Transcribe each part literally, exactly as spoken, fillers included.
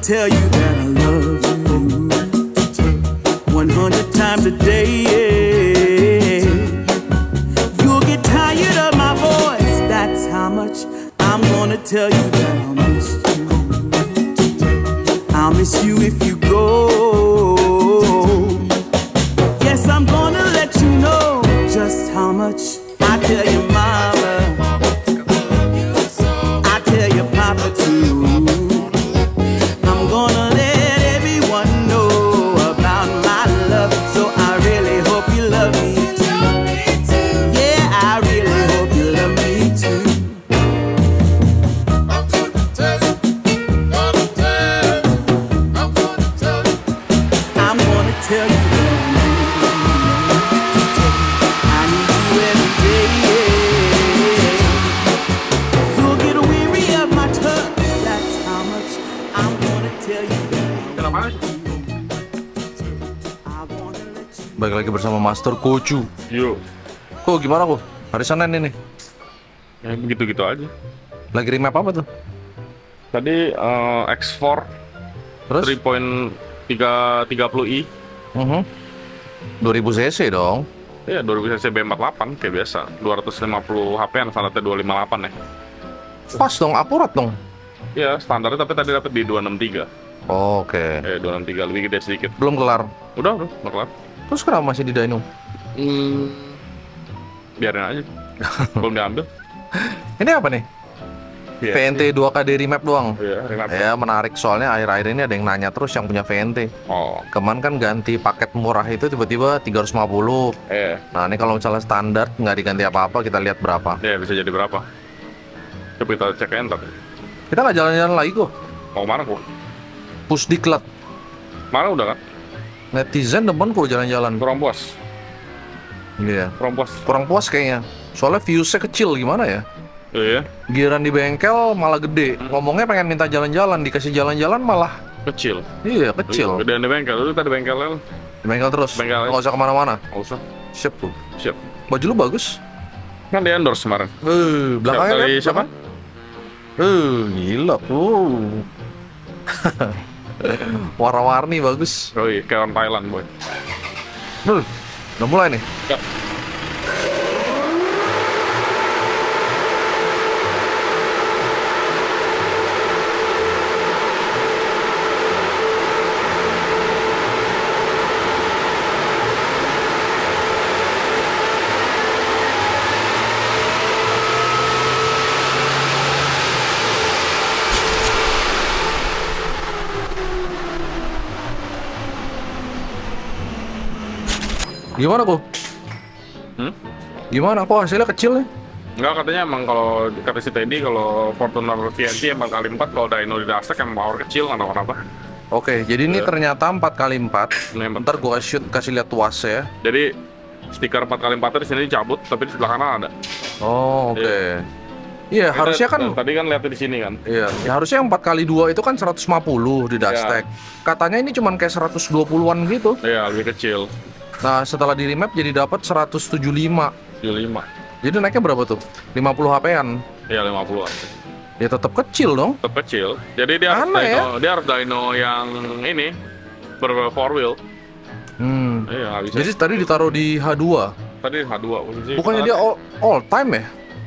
tell you that I love you one hundred times a day. You'll get tired of my voice, that's how much I'm gonna tell you that I'll miss you. I'll miss you if you go. Yes, I'm gonna let you know just how much I tell your mama, I tell your papa too. I'm gonna let everyone know about my love, so I really hope you love me too. Yeah, I really hope you love me too. I'm gonna tell you, gonna tell you, I'm gonna tell you, I'm gonna tell you that I need you every day. You'll get weary of my touch, that's how much I'm gonna tell you that. Balik lagi bersama Master Kocu. Yuk. Kok gimana kok? Hari Senin ini. Ya begitu-gitu aja. Lagi remap apa tuh? Tadi uh, X empat Terus? tiga koma tiga puluh i. Uh-huh. dua ribu cc dong. Iya, dua ribu cc B empat puluh delapan kayak biasa. dua ratus lima puluh H P yang standarnya dua lima delapan ya. Pas dong, akurat dong. Iya, standarnya tapi tadi dapat di dua enam tiga. Oh, oke. Okay. Eh, dua enam tiga lebih gede sedikit. Belum kelar. Udah, udah, udah kelar. Terus kenapa masih di dyno? Hmm, biarin aja. Belum diambil. Ini apa nih? Iya, V N T dua K D remap doang. Iya, remap. Ya, menarik soalnya akhir-akhir ini ada yang nanya terus yang punya V N T. Oh, Kemarin kan ganti paket murah itu tiba-tiba tiga ratus lima puluh. eh. Nah, ini kalau misalnya standar nggak diganti apa-apa, kita lihat berapa. Ya, bisa jadi berapa? Coba kita cek enter. Kita nggak jalan-jalan lagi kok. Mau mana kok? Push diklat. Mana udah kan? Netizen demen kok jalan-jalan. Kurang puas. Iya. Kurang puas. Kurang puas kayaknya. Soalnya viewsnya kecil gimana ya? Iya. Giliran di bengkel malah gede. Ngomongnya pengen minta jalan-jalan, dikasih jalan-jalan malah Kecil. iya kecil. Gedean di bengkel. Lu tadi bengkelnya. Di bengkel terus. Bengkel. Nggak usah kemana-mana. Nggak usah. Siap tuh. Siap. Baju lu bagus. Kan di endorse kemarin. Eh, belakangnya Dari kan? siapa? Eh, gila. Uh. Warna-warni bagus. Oh iya, kayak orang Thailand, boy. Uh, udah mulai nih. Ya. Gimana kok? Hmm? Gimana kok hasilnya kecil nih? Enggak, katanya emang kalau kata si Teddy kalau Fortuner V N T empat kali empat, kalau dyno di Dastek emang power kecil, nggak tahu kenapa. Oke, jadi ini Ya. ternyata empat kali empat. Ini emang- Ntar gua shoot kasih lihat tuas ya. Jadi stiker empat kali empat di sini dicabut, tapi di sebelah kanan ada. Oh, oke. Iya. Iya, Kita- harusnya kan tadi kan lihatnya di sini kan. iya, ya harusnya empat kali dua itu kan seratus lima puluh di Dastek. Katanya ini cuman kayak seratus dua puluhan gitu. Iya, lebih kecil. Nah, setelah di remap jadi dapat seratus tujuh puluh lima. tujuh puluh lima. Jadi naiknya berapa tuh? lima puluh H P-an. Iya, lima puluh. Ya tetap kecil dong. Tetap kecil. Jadi dia harus Aneh dyno, ya? dia harus dyno yang ini ber four wheel. Hmm. Iya, nggak bisa. Jadi tadi ditaruh di H dua. Tadi H dua posisi. Bukannya dia all, all time ya?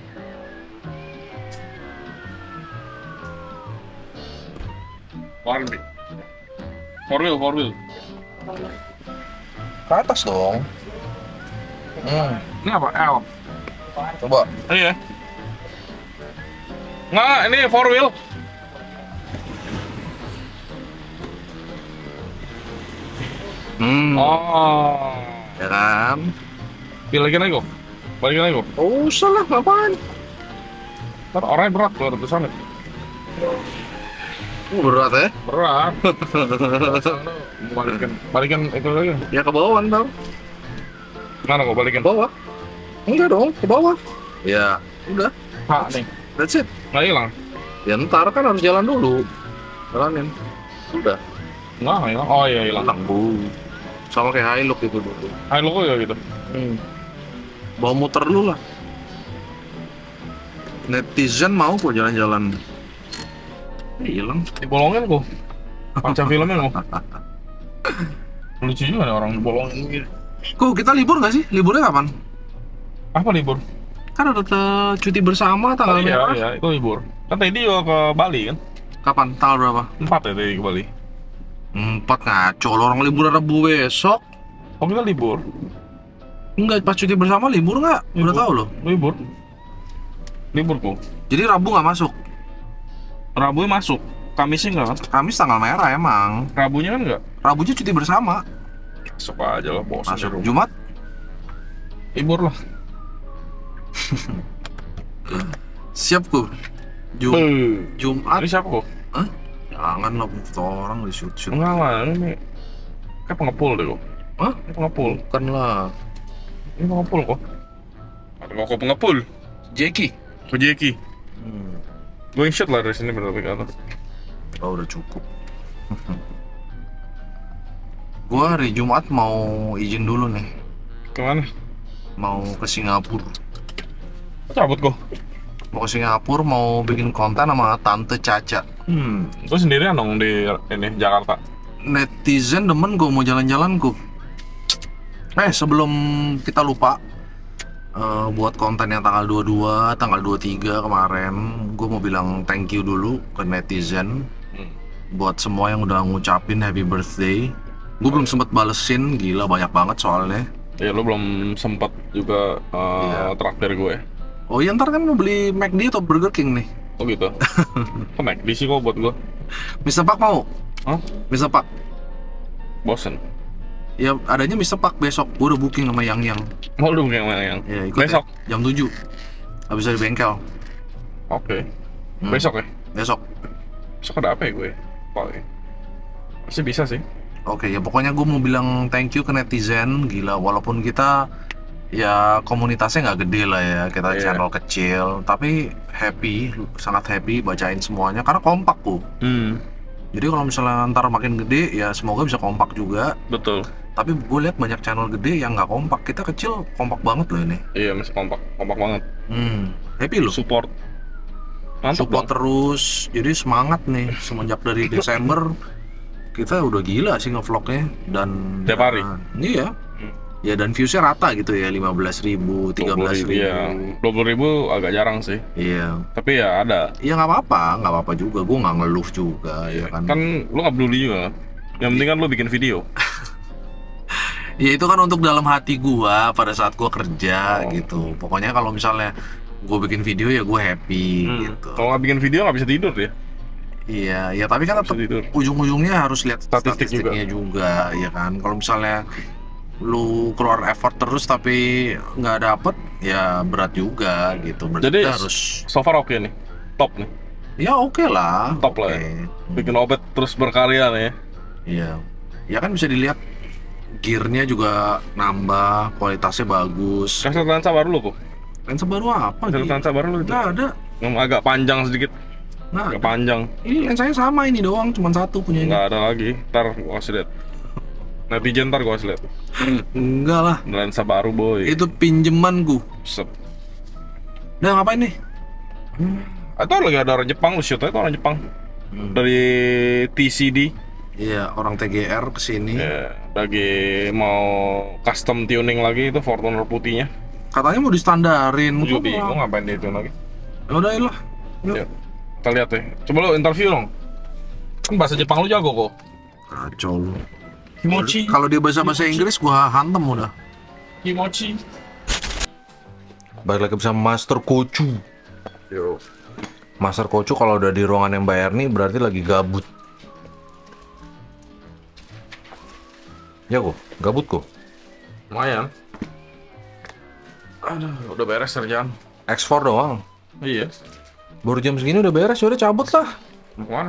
Warni. Four wheel, four wheel. Ke atas dong. Hmm. Ini apa? L. Coba. Iya. Nggak, ini four wheel. Hmm. Oh. Ya kan? Balikin lagi kok. Balikin lagi kok. Oh, salah ngapain? Ntar orangnya berat tuh ada tulisannya. Oh, berat ya? Berat. Balikin, balikin itu lagi. Ya ke bawah ntar. Mana kok balikin? Ke bawah? Enggak dong, ke bawah. Ya, udah. Hah nih. That's it. Nggak hilang. Ya ntar kan harus jalan dulu. Jalanin. Udah. Nggak nggak hilang. Oh iya hilang. Hilang bu. Sama kayak Hilux itu dulu. Hai lo ya gitu. Hmm. Bawa muter dulu lah. Netizen mau kok jalan-jalan. Hilang. Dibolongin kok. Baca filmnya loh. Lucu juga ada orang bolongin gitu. Kok kita libur nggak sih? Liburnya kapan? Apa libur? Kan ada te- cuti bersama tanggal Oh iya, berapa? iya, itu libur. Kan tadi juga ke Bali kan? Kapan? Tanggal berapa? Empat ya tadi ke Bali. Empat ngaco, lo orang libur Rabu besok. Oh kita libur? Enggak, pas cuti bersama libur nggak? Udah Libur. tahu lo. Libur. Libur kok. Jadi Rabu nggak masuk. Rabu masuk. Kamisnya enggak kan? Kamis tanggal merah emang. Rabunya kan enggak? Rabunya cuti bersama. Masuk aja lah bosan. Masuk. di rumah. Jumat? Libur lah. Siap ku. Jum Beuh. Jumat. Ini siapa kok? Hah? Jangan lah, foto orang di shoot shoot. Enggak lah, ini kayak pengepul deh kok. Hah? Ini pengepul. Bukan lah. Ini pengepul kok. Ada kok pengepul. Jeki. Kok Jeki. Hmm. Going shot lah dari sini berarti ke atas. Oh, udah cukup. Gua hari Jumat mau izin dulu nih. Kemana? Mau ke Singapura. Cabut kok. Mau ke Singapura, mau bikin konten sama Tante Caca. Hmm. Gue sendirian dong di ini Jakarta. Netizen demen gue mau jalan-jalan ku. Eh, sebelum kita lupa, eh, buat konten yang tanggal dua puluh dua, tanggal dua puluh tiga kemarin, gue mau bilang thank you dulu ke netizen. Hmm. Buat semua yang udah ngucapin happy birthday. Gue belum sempet balesin, gila banyak banget soalnya. Ya lu belum sempat juga uh, Iya. traktir gue. Oh iya, ntar kan mau beli McD atau Burger King nih. Oh gitu. Kemek di sih kok buat gue. mister Pak mau? Hah? mister Pak? Bosen. Ya adanya mister Pak besok, gue udah booking sama Yang Yang. Mau lu yang mana yang? Ya ikut Besok. ya, jam tujuh. Habis dari bengkel. Oke. Hmm. Besok ya? Besok. Besok ada apa ya gue? Paling. Pasti bisa sih. Oke, ya pokoknya gue mau bilang thank you ke netizen. Gila, walaupun kita ya komunitasnya nggak gede lah ya, kita Iya. channel kecil, tapi happy, sangat happy bacain semuanya karena kompak ku. Hmm. Jadi kalau misalnya ntar makin gede, ya semoga bisa kompak juga. Betul. Tapi gue lihat banyak channel gede yang nggak kompak. Kita kecil kompak banget loh ini. Iya masih kompak, kompak banget. Hmm, happy loh. Support. Mantap Support dong. terus, jadi semangat nih semenjak dari Desember kita udah gila sih ngevlognya dan Tiap hari? dan- iya. Hmm. Ya dan viewsnya rata gitu ya, lima belas ribu, tiga belas ribu. Iya. dua puluh ribu agak jarang sih. Iya. Tapi ya ada. Ya nggak apa-apa, nggak apa-apa juga. Gue nggak ngeluh juga, ya kan. Kan lu nggak peduli juga. Yang penting kan lu bikin video. Ya itu kan untuk dalam hati gua pada saat gua kerja Oh. gitu. Pokoknya kalau misalnya gue bikin video ya gue happy Hmm. gitu. Kalau nggak bikin video nggak bisa tidur dia. Iya, ya tapi kan Nggak tetap bisa tidur. ujung-ujungnya harus lihat Statistik statistiknya juga. ya kan. Kalau misalnya lu keluar effort terus tapi nggak dapet, ya berat juga gitu. Berarti Jadi kita harus, so far oke nih. Top nih. ya oke lah. Top lah oke. ya. Bikin obat terus berkarya nih ya. Iya, ya kan bisa dilihat gearnya juga nambah, kualitasnya bagus. Kasih lensa baru lu kok. Lensa baru apa? Kasih Gi? lensa baru lu itu. Nggak ada, Yang agak panjang sedikit. nggak Agak ada. panjang. Ini lensanya sama ini doang, cuma satu punya ini. Nggak ada lagi. Ntar gua kasih lihat. Netizen ntar gua kasih lihat. Enggak lah, Lensa baru boy. itu pinjeman gua. Sep. Udah ngapain nih? Atau lagi ada orang Jepang lu shoot itu orang Jepang Hmm. dari T C D. Iya, orang T G R kesini. Ya, lagi mau custom tuning lagi itu Fortuner putihnya. Katanya mau distandarin. Gue juga Kok bingung malah- ngapain dia itu lagi. Ya udah lah. Yuk. Ya, kita lihat deh. Coba lu interview dong. Kan bahasa Jepang lu jago kok. Kacau lu. Kimochi. Kalau dia bahasa-bahasa Inggris gua hantem udah. Kimochi. Balik lagi bersama Master Kocu. Yo. Master Kocu kalau udah di ruangan yang bayar nih berarti lagi gabut. Ya kok, gabut kok. Lumayan. Aduh, udah beres kerjaan. X empat doang. Iya. Baru jam segini udah beres, ya udah cabut lah. Mau kemana?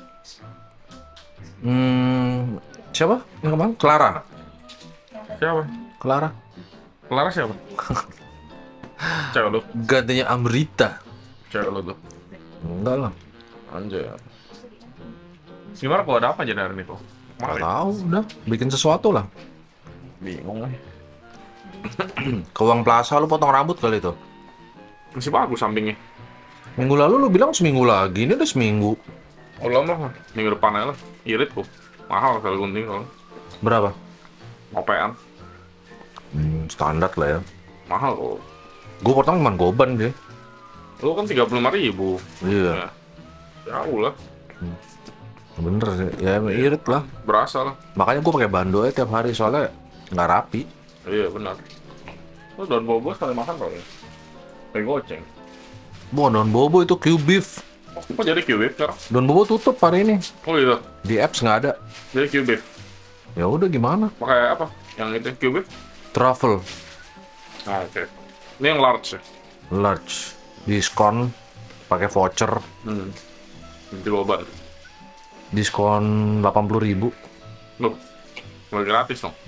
Hmm, siapa? Yang kemana? Clara. Siapa? Clara. Clara siapa? Cewek lu. Gantinya Amrita. Cewek lu tuh. Enggak lah. Anjay. Gimana kok ada apa aja dari ini kok? Nggak Kemarin. tahu, udah bikin sesuatu lah. Bingung nih. Ke Uang Plaza lu potong rambut kali itu. Masih bagus sampingnya. Minggu lalu lu bilang seminggu lagi, ini udah seminggu. Oh lama, minggu depan aja lah. Irit kok. Mahal kali gunting kalau. Berapa? Ngopean. Hmm, standar lah ya. Mahal kok. Gue potong cuma goban deh. Lu kan tiga puluh lima ribu. Iya. Ya, jauh lah. Bener sih. Ya irit lah. Berasa lah. Makanya gue pakai bando aja tiap hari soalnya nggak rapi. Iya benar. Lu daun bobo sekali makan kok ya? Kayak goceng. Wah, daun bobo itu Q beef. Oh, kok jadi Q-Beef sekarang? Daun bobo tutup hari ini. Oh gitu? Di apps nggak ada. Jadi Q-Beef? Ya udah gimana? Pakai apa? Yang itu Q-Beef? Truffle Ah oke. Ini yang large ya? large diskon pakai voucher Hmm. Nanti boba. diskon delapan puluh ribu. Loh, nggak gratis dong?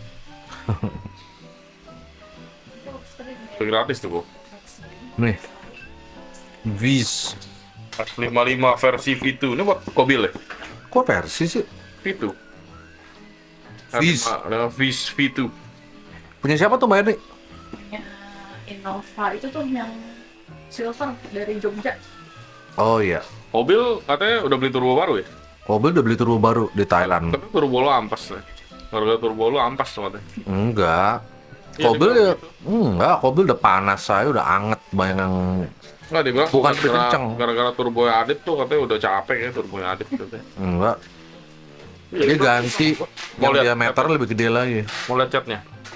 Itu gratis tuh, Bu. Nih. Viz. F lima puluh lima versi V dua. Ini buat mobil ya? Kok versi sih? V dua. Viz. Ada Viz V dua. Punya siapa tuh Mbak Erni? Ya, Innova itu tuh yang silver dari Jogja. Oh iya. Mobil katanya udah beli turbo baru ya? Mobil udah beli turbo baru di Thailand. Tapi turbo lo ampas ya? Harga turbo lo ampas tuh katanya. Enggak. Iya, Mobil dia ya, bilang enggak, mobil udah panas saya, udah anget banyak yang Nggak, dia bilang Bukan lebih gara- kenceng. gara-gara turbo Adit tuh katanya udah capek ya turbo Adit katanya. enggak. Iya, Dia itu- ganti Mau yang lihat diameter apa? lebih gede lagi. Mau lihat catnya?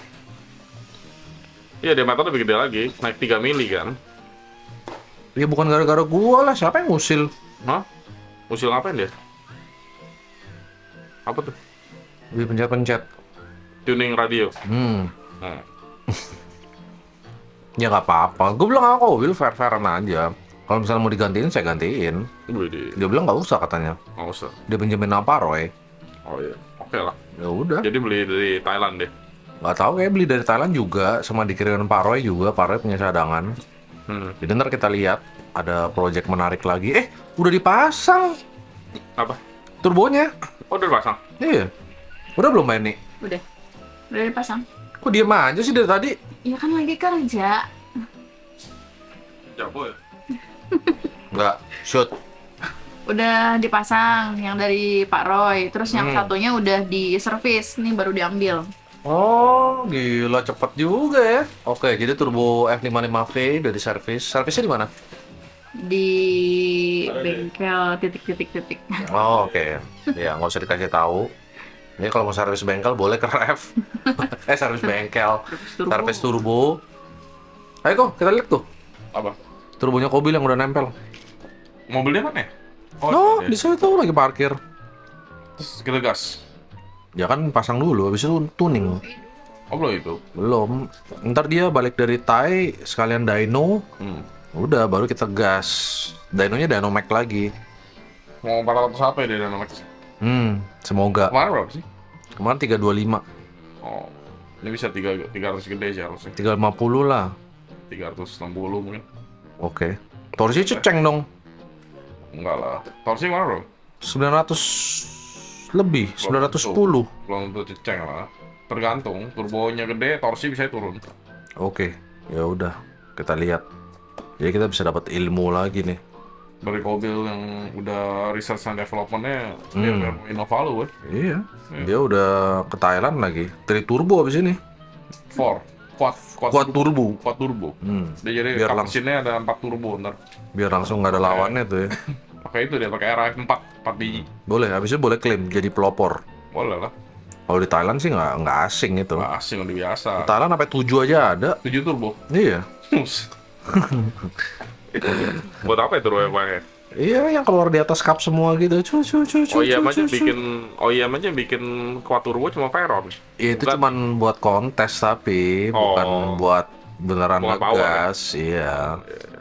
Iya, diameter lebih gede lagi, naik tiga mili kan? Ya bukan gara-gara gua lah, siapa yang ngusil? Hah? Usil ngapain dia? Apa tuh? Dia pencet-pencet. Tuning radio. Hmm. Nah, Ya nggak apa-apa. Gue bilang aku mobil fair-fairan aja. Kalau misalnya mau digantiin, saya gantiin. gue di Dia bilang nggak usah katanya. nggak usah. Dia pinjemin apa Roy? Oh iya, oke lah. Ya udah. Jadi beli dari Thailand deh. Nggak tahu kayak beli dari Thailand juga, sama dikirimin Pak Roy juga. Pak Roy punya cadangan. Hmm. Jadi ntar kita lihat ada project menarik lagi. Eh, udah dipasang Apa? turbonya. Oh, udah pasang. Iya. Udah belum main nih? Udah, udah dipasang. Kok diem aja sih dari tadi? Ya kan lagi kerja. Jago ya? Nggak, shoot. Udah dipasang yang dari Pak Roy. Terus yang Hmm. satunya udah di servis, nih baru diambil. Oh, gila cepet juga ya. Oke, jadi turbo F lima puluh lima V udah di servis. Servisnya di mana? Di Ada di- bengkel titik-titik-titik. Oh, oke. Ya, nggak usah dikasih tahu. Ini kalau mau servis bengkel boleh ke Ref. eh, servis bengkel. Turbo. Servis turbo. Ayo kok, kita lihat tuh. Apa? Turbonya Kobil yang udah nempel. Mobilnya mana ya? Oh, iya. di situ lagi parkir. Terus kita gas. Ya kan pasang dulu, habis itu tuning. Oh, belum itu. Belum. Ntar dia balik dari Thai, sekalian dyno. Hmm. Udah, baru kita gas. Dynonya Dynamax lagi. Mau empat ratus apa ya dia Dynamax? Hmm, semoga. Kemarin berapa sih? Kemarin tiga dua lima. Oh, ini bisa tiga tiga ratus gede sih harusnya. tiga lima puluh lah. tiga ratus enam puluh mungkin. Oke. Torsi ceceng dong. Enggak lah. Torsi mana bro? sembilan ratus lebih, sembilan ratus sepuluh. Belum tentu ceceng lah. Tergantung. Turbonya gede, torsi bisa turun. Oke, ya udah. Kita lihat. Jadi kita bisa dapat ilmu lagi nih. Dari mobil yang udah research and development-nya dia Hmm. udah mau Innova lu kan? Iya. Dia udah ke Thailand lagi. Tri turbo abis ini. Four. Quad, quad, Quad turbo. Quad turbo. Hmm. Dia jadi Biar cup langsung mesinnya ada empat turbo ntar. biar langsung nggak ada lawannya tuh ya. Pakai itu dia pakai R F empat, empat biji. Boleh, habis itu boleh klaim jadi pelopor. Boleh lah. Kalau di Thailand sih nggak nggak asing itu. Nah, asing udah Di biasa. Thailand sampai tujuh aja ada. tujuh turbo. Iya. Buat apa itu turbo yang pakai? Iya, yang keluar di atas cup semua gitu. Cu, cu, cu, cu, Oh iya cu, aja cu, cu. bikin oh iya aja bikin quad turbo cuma Veyron. Iya, itu Bukan- cuman buat kontes tapi Oh. bukan buat beneran Bukan power, ngegas. Iya.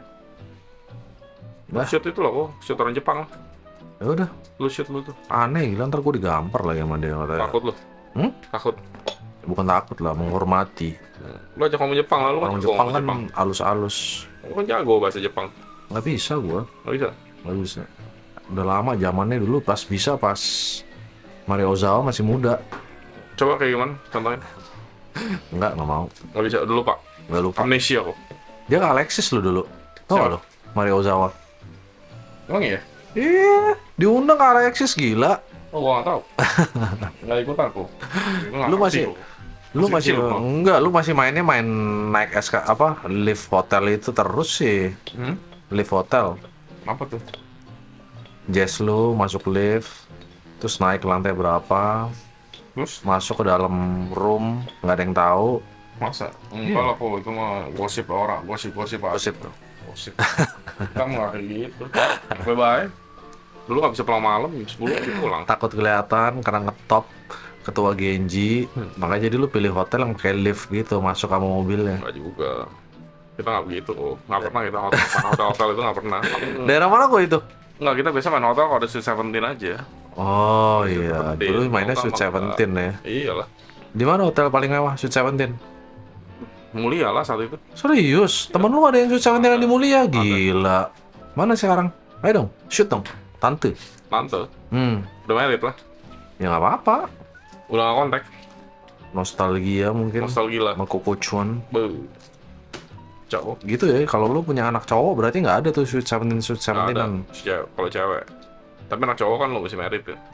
Lu Nah. shoot itu loh, oh, shoot orang Jepang. Ya udah, Lu shoot lu tuh. aneh gila ntar gue digampar lagi sama dia katanya. Takut lu. Hmm? Takut. Bukan takut lah, menghormati. Lu ajak ngomong Jepang lah, lu kan Orang jago Jepang ngomong kan alus-alus. Lu kan jago bahasa Jepang. Nggak bisa gua, Nggak bisa. nggak bisa. Udah lama zamannya dulu pas bisa pas Mario Ozawa masih muda. Coba kayak gimana? Contohin. Enggak, nggak mau. Nggak bisa dulu Pak. Nggak lupa. Amnesia kok. Dia ke Alexis lo dulu. Tau Siapa? gak lo? Mario Ozawa. Emang iya? Iya. Diundang ke Alexis gila. Oh, gua nggak tahu. Nggak ikut aku. Gua nggak Lu ngerti, masih gua. lu Masih masih kecil, bro. enggak, lu masih mainnya main naik S K apa lift hotel itu terus sih. Hmm? Lift hotel. Apa tuh? Jazz lu masuk lift, terus naik ke lantai berapa, Terus? masuk ke dalam room, nggak ada yang tahu. Masa? Enggak lah, kok itu mah gosip orang, gosip-gosip aja. Gosip. Gosip. Kamu nggak kayak gitu. Bye-bye. Dulu nggak bisa pulang malam, jam sepuluh gitu pulang. Takut kelihatan karena ngetop ketua Genji, Hmm. makanya jadi lu pilih hotel yang kayak lift gitu, masuk sama mobilnya. Enggak juga. Kita nggak begitu, oh. Nggak pernah kita hotel, hotel, hotel itu nggak pernah. Daerah mana kok itu? Nggak, kita biasa main hotel kalau ada Sweet Seventeen aja. Oh Sweet iya, Seventeen. dulu mainnya Hotel Sweet mah Seventeen ya. Iyalah. Di mana hotel paling mewah Sweet Seventeen? Mulia lah saat itu. Serius? Temen lu ada yang Sweet Seventeen yang di Mulia? Gila. Mana sekarang? Ayo dong, shoot dong. Tante. Tante, Hmm, udah married lah. ya nggak apa-apa. Udah nggak kontak. Nostalgia mungkin. Nostalgia lah. Sama Koko Chuan. Be. Cowok. Gitu ya, kalau lu punya anak cowok berarti nggak ada tuh Sweet Seventeen Sweet Nggak ada. Seventeenan. Cewek- Kalau cewek. Tapi anak cowok kan lo masih married ya.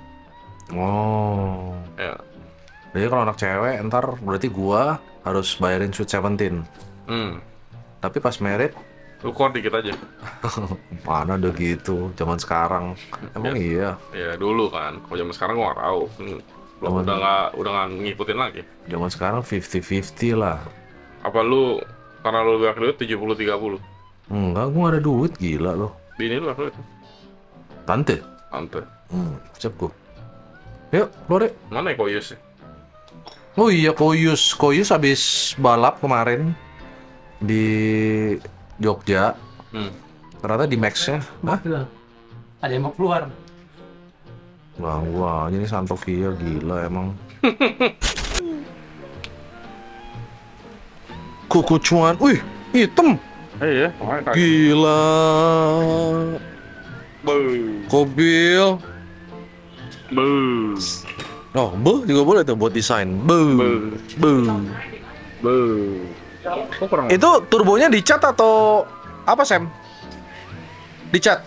Oh. Ya. Jadi kalau anak cewek ntar berarti gua harus bayarin Sweet Seventeen. Hmm. Tapi pas merit Lu keluar dikit aja. mana ada gitu zaman sekarang. Emang iya. Ya dulu kan. Kalau zaman sekarang gua nggak tahu. Hmm. Belum Zaman- udah nggak udah nggak ngikutin lagi. Zaman sekarang fifty fifty lah. Apa lu karena lu banyak duit tujuh puluh tiga puluh? Enggak, gua nggak ada duit, gila loh. Bini lu banyak duit. Tante. Tante. Hmm, siap gua. Yuk, keluar deh. Mana ya Koyus ya? Oh iya, Koyus. Koyus habis balap kemarin di Jogja. Hmm. Ternyata di Max-nya. Hah? Ada yang mau keluar. Wah, wah, ini Santokia gila emang. Kuku cuan. Wih, hitam. Eh ya, makanya kayak Gila. bu, Kobil. bu, Oh, bu juga boleh tuh buat desain. Bu. bu, Bu. bu. Kok kurang? Itu turbonya dicat atau apa, Sam? Dicat.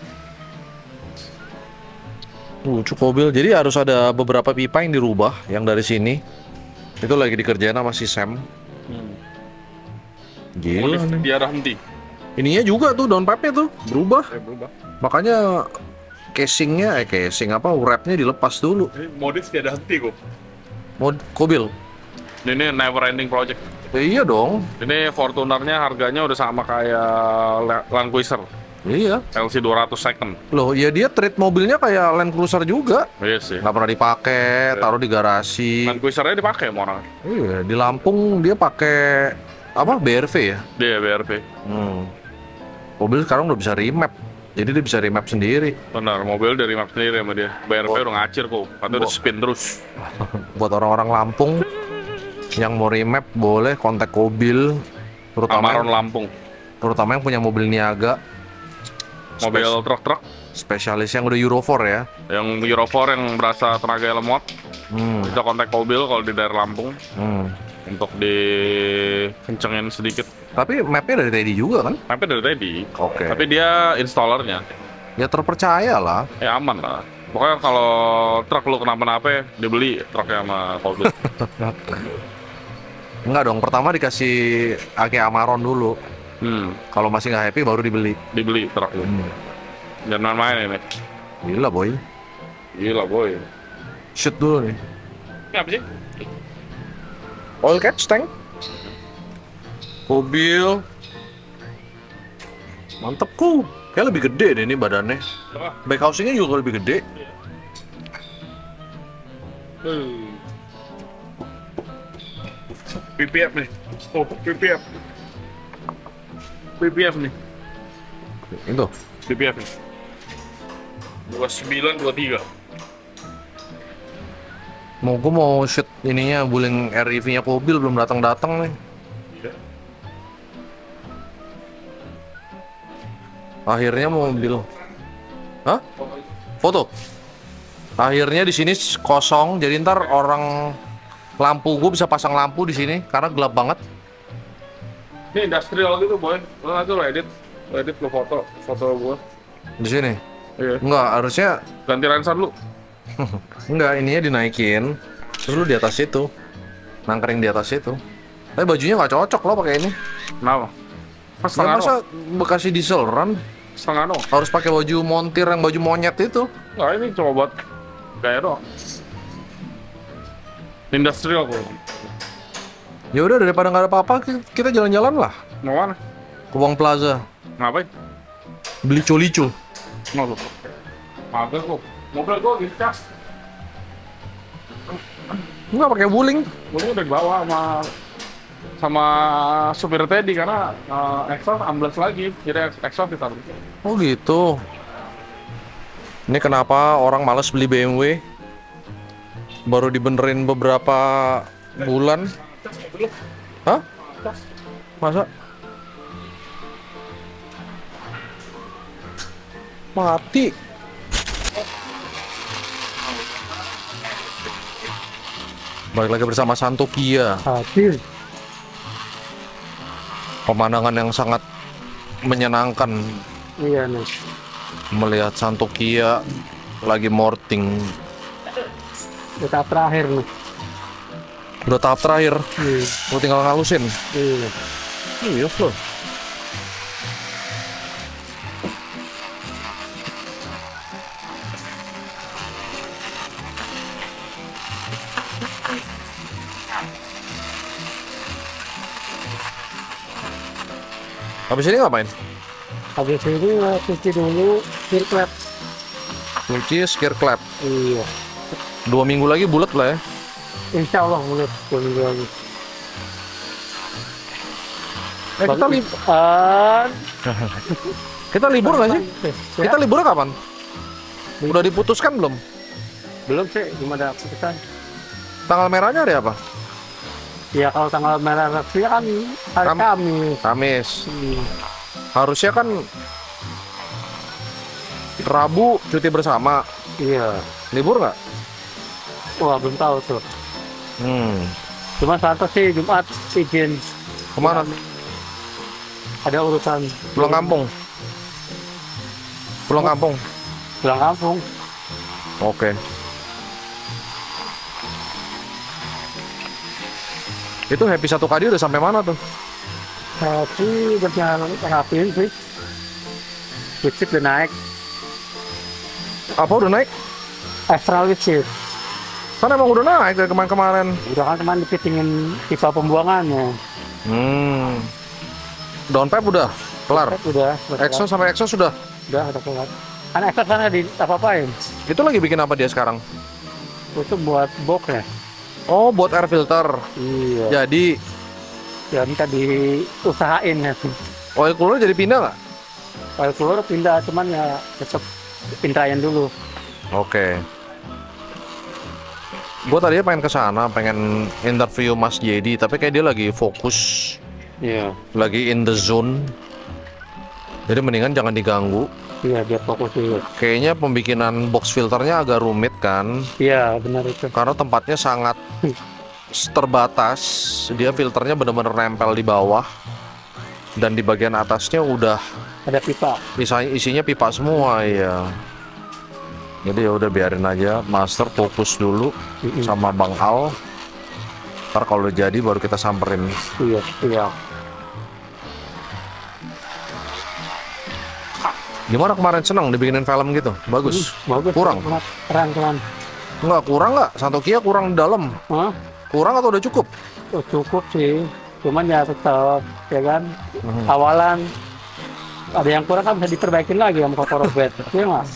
Lucu mobil. Jadi harus ada beberapa pipa yang dirubah yang dari sini. Itu lagi dikerjain sama si Sam. Hmm. Gila Modif nih. biar henti. Ininya juga tuh downpipe-nya tuh berubah. Eh berubah. Makanya casingnya, eh casing apa, wrapnya dilepas dulu. Ini modif tiada henti kok. Mod Kobil. Ini never ending project. Eh, iya dong. Ini Fortunernya harganya udah sama kayak La- Land Cruiser Iya. L C dua ratus second. Loh, ya dia treat mobilnya kayak Land Cruiser juga. Iya sih. Nggak pernah dipakai, taruh di garasi. Land Cruisernya dipakai sama orang. Iya, di Lampung dia pakai apa? B R V ya. Dia B R V. Hmm. Mobil sekarang udah bisa remap. Jadi dia bisa remap sendiri. Benar, mobil dari map sendiri sama dia. B R V Bo- udah ngacir kok. Katanya udah Bo- spin terus. Buat orang-orang Lampung yang mau remap boleh kontak Kobil, terutama Amaron Lampung. terutama yang punya mobil niaga. Mobil Spes- truk-truk spesialis yang udah Euro empat ya. yang Euro empat yang berasa tenaga lemot. Hmm. Bisa kontak mobil kalau di daerah Lampung Hmm. untuk dikencengin sedikit. Tapi mapnya dari tadi juga kan? Mapnya dari tadi. Oke. Tapi dia installernya. Ya terpercaya lah. Ya aman lah. Pokoknya kalau truk lu kenapa-napa, dibeli truknya sama mobil. Enggak dong, pertama dikasih Ake Amaron dulu. Hmm, Kalau masih nggak happy baru dibeli. dibeli truk lu. Jangan main-main ini. Gila boy. Gila boy. Shoot dulu nih. Ini apa sih? Oil catch tank. Mobil. Mantep ku. Kayak lebih gede deh ini badannya. Apa? Back housingnya juga lebih gede. Hmm. P P F nih. Oh, P P F. P P F nih. Itu. P P F nih. dua sembilan dua tiga. Mau gue mau shoot ininya Wuling R E V-nya Kobil belum datang-datang nih. Akhirnya mobil. Hah? Foto. Akhirnya di sini kosong, jadi ntar orang lampu gue bisa pasang lampu di sini karena gelap banget. Ini industrial gitu boy. Lo nanti lo edit, lo edit lo foto, foto gua. Di sini. Iya. Enggak, harusnya Ganti lensa dulu. enggak, ininya dinaikin. Terus lu di atas itu. Nangkring di atas itu. Tapi bajunya nggak cocok lo pakai ini. Kenapa? Pas Ya setengah masa doang. Bekasi diesel run Setengah doang. harus pakai baju montir yang baju monyet itu. Nggak, ini cuma buat gaya doang. Industrial kok. Ya udah, daripada nggak ada apa-apa, ki- kita jalan-jalan lah Mau mana? ke Wang Plaza. Ngapain? Beli colico. Nggak tuh. Mager kok. Mobil gua gitu cas. Nggak pakai wuling. Gua udah dibawa sama sama supir Teddy karena uh, exhaust ambles lagi. Jadi exhaust ditaruh. Oh gitu. Ini kenapa orang males beli B M W? Baru dibenerin beberapa bulan. Hah? Masa? Mati. Balik lagi bersama Santo Kia. Hadir. Pemandangan yang sangat menyenangkan Iya nih. melihat Santo Kia lagi morting. Kita terakhir nih. Udah tahap terakhir, Iya. lu tinggal ngalusin. Iya. Iya loh. Habis ini ngapain? Habis ini eh, cuci dulu sirkuit. Cuci skir clap. Iya. Dua minggu lagi bulat lah ya. Insya Allah mulai minggu lagi. Eh, kita, li Ah, kita libur nggak sih? ya, Kita libur kapan? Udah diputuskan belum? belum sih, gimana keputusan? Tanggal merahnya hari apa? Ya kalau tanggal merah resmi kan hari Kam- Kamis. Kamis. Hmm. Harusnya kan Rabu cuti bersama. Iya. Libur nggak? Wah belum tahu tuh. Hmm. Cuma Santo sih Jumat izin. Kemana? Ada urusan Pulang kampung. Pulang kampung. pulang kampung. Oke. Itu Happy satu kali udah sampai mana tuh? Tapi berjalan rapiin sih. Listrik udah naik. Apa udah naik? Extra listrik. Kan emang udah naik dari kemarin-kemarin. Udah kan kemarin dipitingin pipa pembuangannya. Hmm. Downpipe udah kelar. Udah. udah Exhaust sampai exhaust sudah. Udah, udah kelar. Kan exhaust kan di apa-apain. Itu lagi bikin apa dia sekarang? Itu buat box ya. Oh, buat air filter. Iya. Jadi Ya minta diusahain ya. oil cooler jadi pindah nggak? Kalau keluar pindah, cuman ya tetap pindahin dulu. Oke. Gue tadinya pengen ke sana, pengen interview Mas Jedi, tapi kayak dia lagi fokus, Iya. lagi in the zone. Jadi mendingan jangan diganggu. Iya, biar fokus dulu. Kayaknya pembikinan box filternya agak rumit kan, Iya, benar itu. karena tempatnya sangat terbatas. Dia filternya benar-benar nempel di bawah, dan di bagian atasnya udah Ada pipa. isinya, isinya pipa semua ya. Jadi ya udah biarin aja, Master fokus dulu Mm-mm. sama Bang Al. Ntar kalau udah jadi baru kita samperin. Iya, iya. Gimana kemarin, seneng dibikinin film gitu? Bagus. Bagus. Kurang? Kurang, kurang. Enggak kurang nggak? Santo Kia kurang dalam. Hah? Kurang atau udah cukup? Oh, cukup sih. Cuman ya tetap, ya kan. Hmm. Awalan ada yang kurang kan bisa diperbaikin lagi sama kotor bed. Iya mas.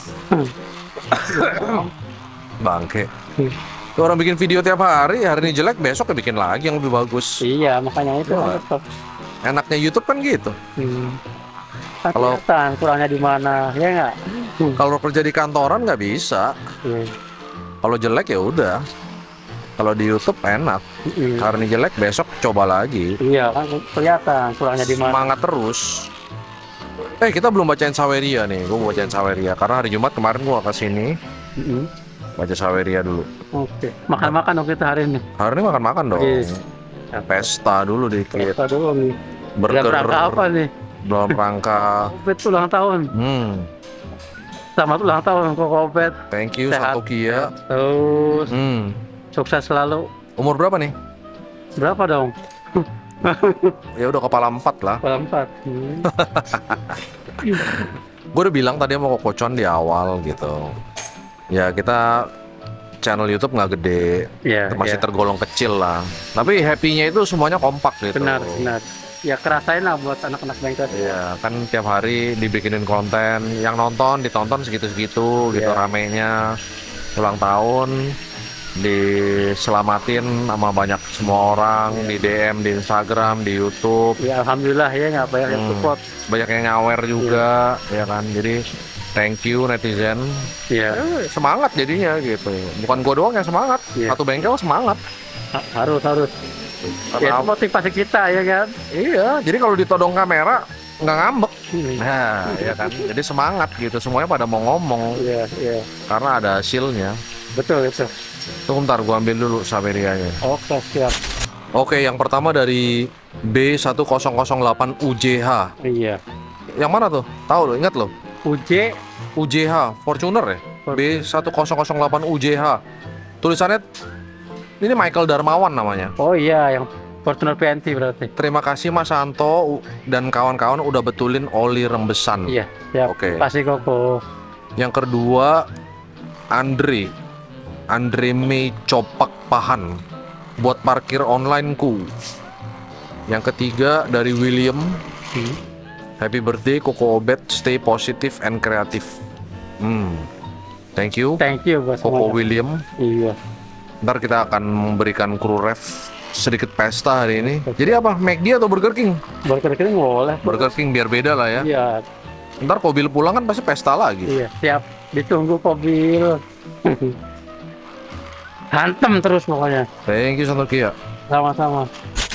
Bangke. Hmm. Tuh orang bikin video tiap hari, hari ini jelek, besok ya bikin lagi yang lebih bagus. Iya, makanya itu Wah. tetap. Enaknya YouTube kan gitu. Hmm. Kan Kalau- kelihatan kurangnya di mana, ya nggak? Hmm. Kalau kerja di kantoran nggak bisa. Iya. Kalau jelek ya udah. Kalau di YouTube enak. Hmm. Hari ini jelek, besok coba lagi. Iya kan kelihatan kurangnya di mana. Semangat terus. Eh, kita belum bacain Saweria nih. Gue mau bacain Saweria karena hari Jumat kemarin gue kesini Mm-mm. baca Saweria dulu. Oke, makan-makan dong kita hari ini. Hari ini makan-makan dong. Yes. Pesta dulu dikit. Kita dulu nih. Dalam Burger. rangka apa nih? Dalam rangka. Covid ulang tahun. Hmm. Selamat ulang tahun Koko Bet. Thank you Sehat. satu Kia. Terus Hmm. sukses selalu. Umur berapa nih? Berapa dong? Ya udah kepala empat lah. Kepala empat. Hmm. Gue udah bilang tadi sama Kokocon di awal gitu. Ya kita channel YouTube nggak gede, Iya, masih iya. tergolong kecil lah. Tapi happy-nya itu semuanya kompak gitu. Benar, benar. Ya kerasain lah buat anak-anak bengkel. Iya, kan tiap hari dibikinin konten, yang nonton ditonton segitu-segitu gitu Iya. ramenya. Ulang tahun diselamatin sama banyak semua orang, di D M, di Instagram, di YouTube. Ya alhamdulillah ya nggak banyak yang Hmm. support. Banyak yang nyawer juga, ya kan. Jadi thank you netizen. Iya. Eh, semangat jadinya gitu. Bukan gua doang yang semangat, Iya. satu bengkel semangat. Ha- harus harus. Ya, Karena itu motivasi kita ya kan. iya, jadi kalau ditodong kamera nggak ngambek. Hmm. Nah, ya kan. Jadi semangat gitu. Semuanya pada mau ngomong Iya, iya. karena ada hasilnya. Betul, betul. Tunggu bentar, gua ambil dulu Samerianya. Oke, siap. Oke, yang pertama dari B satu nol nol delapan U J H. Iya. Yang mana tuh? Tahu lo, ingat lo? U J U J H, Fortuner ya? B satu nol nol delapan U J H. Tulisannya ini Michael Darmawan namanya. Oh iya, yang Fortuner P N T berarti. Terima kasih Mas Santo dan kawan-kawan udah betulin oli rembesan. Iya, siap. Oke. Kasih Koko. Yang kedua Andre Andre Mei Copak Pahan buat parkir online ku. Yang ketiga dari William, Hmm. happy birthday Koko Obet, stay positive and creative. Hmm. Thank you Thank you buat Koko semuanya. William. Iya. Ntar kita akan memberikan kru ref sedikit pesta hari ini. Jadi apa? McD atau Burger King? Burger King boleh. Burger King biar beda lah ya. Iya, Ntar Kobil pulang kan pasti pesta lagi. iya, siap. Ditunggu mobil. Hantem terus pokoknya. Thank you Santo Kia. Sama-sama.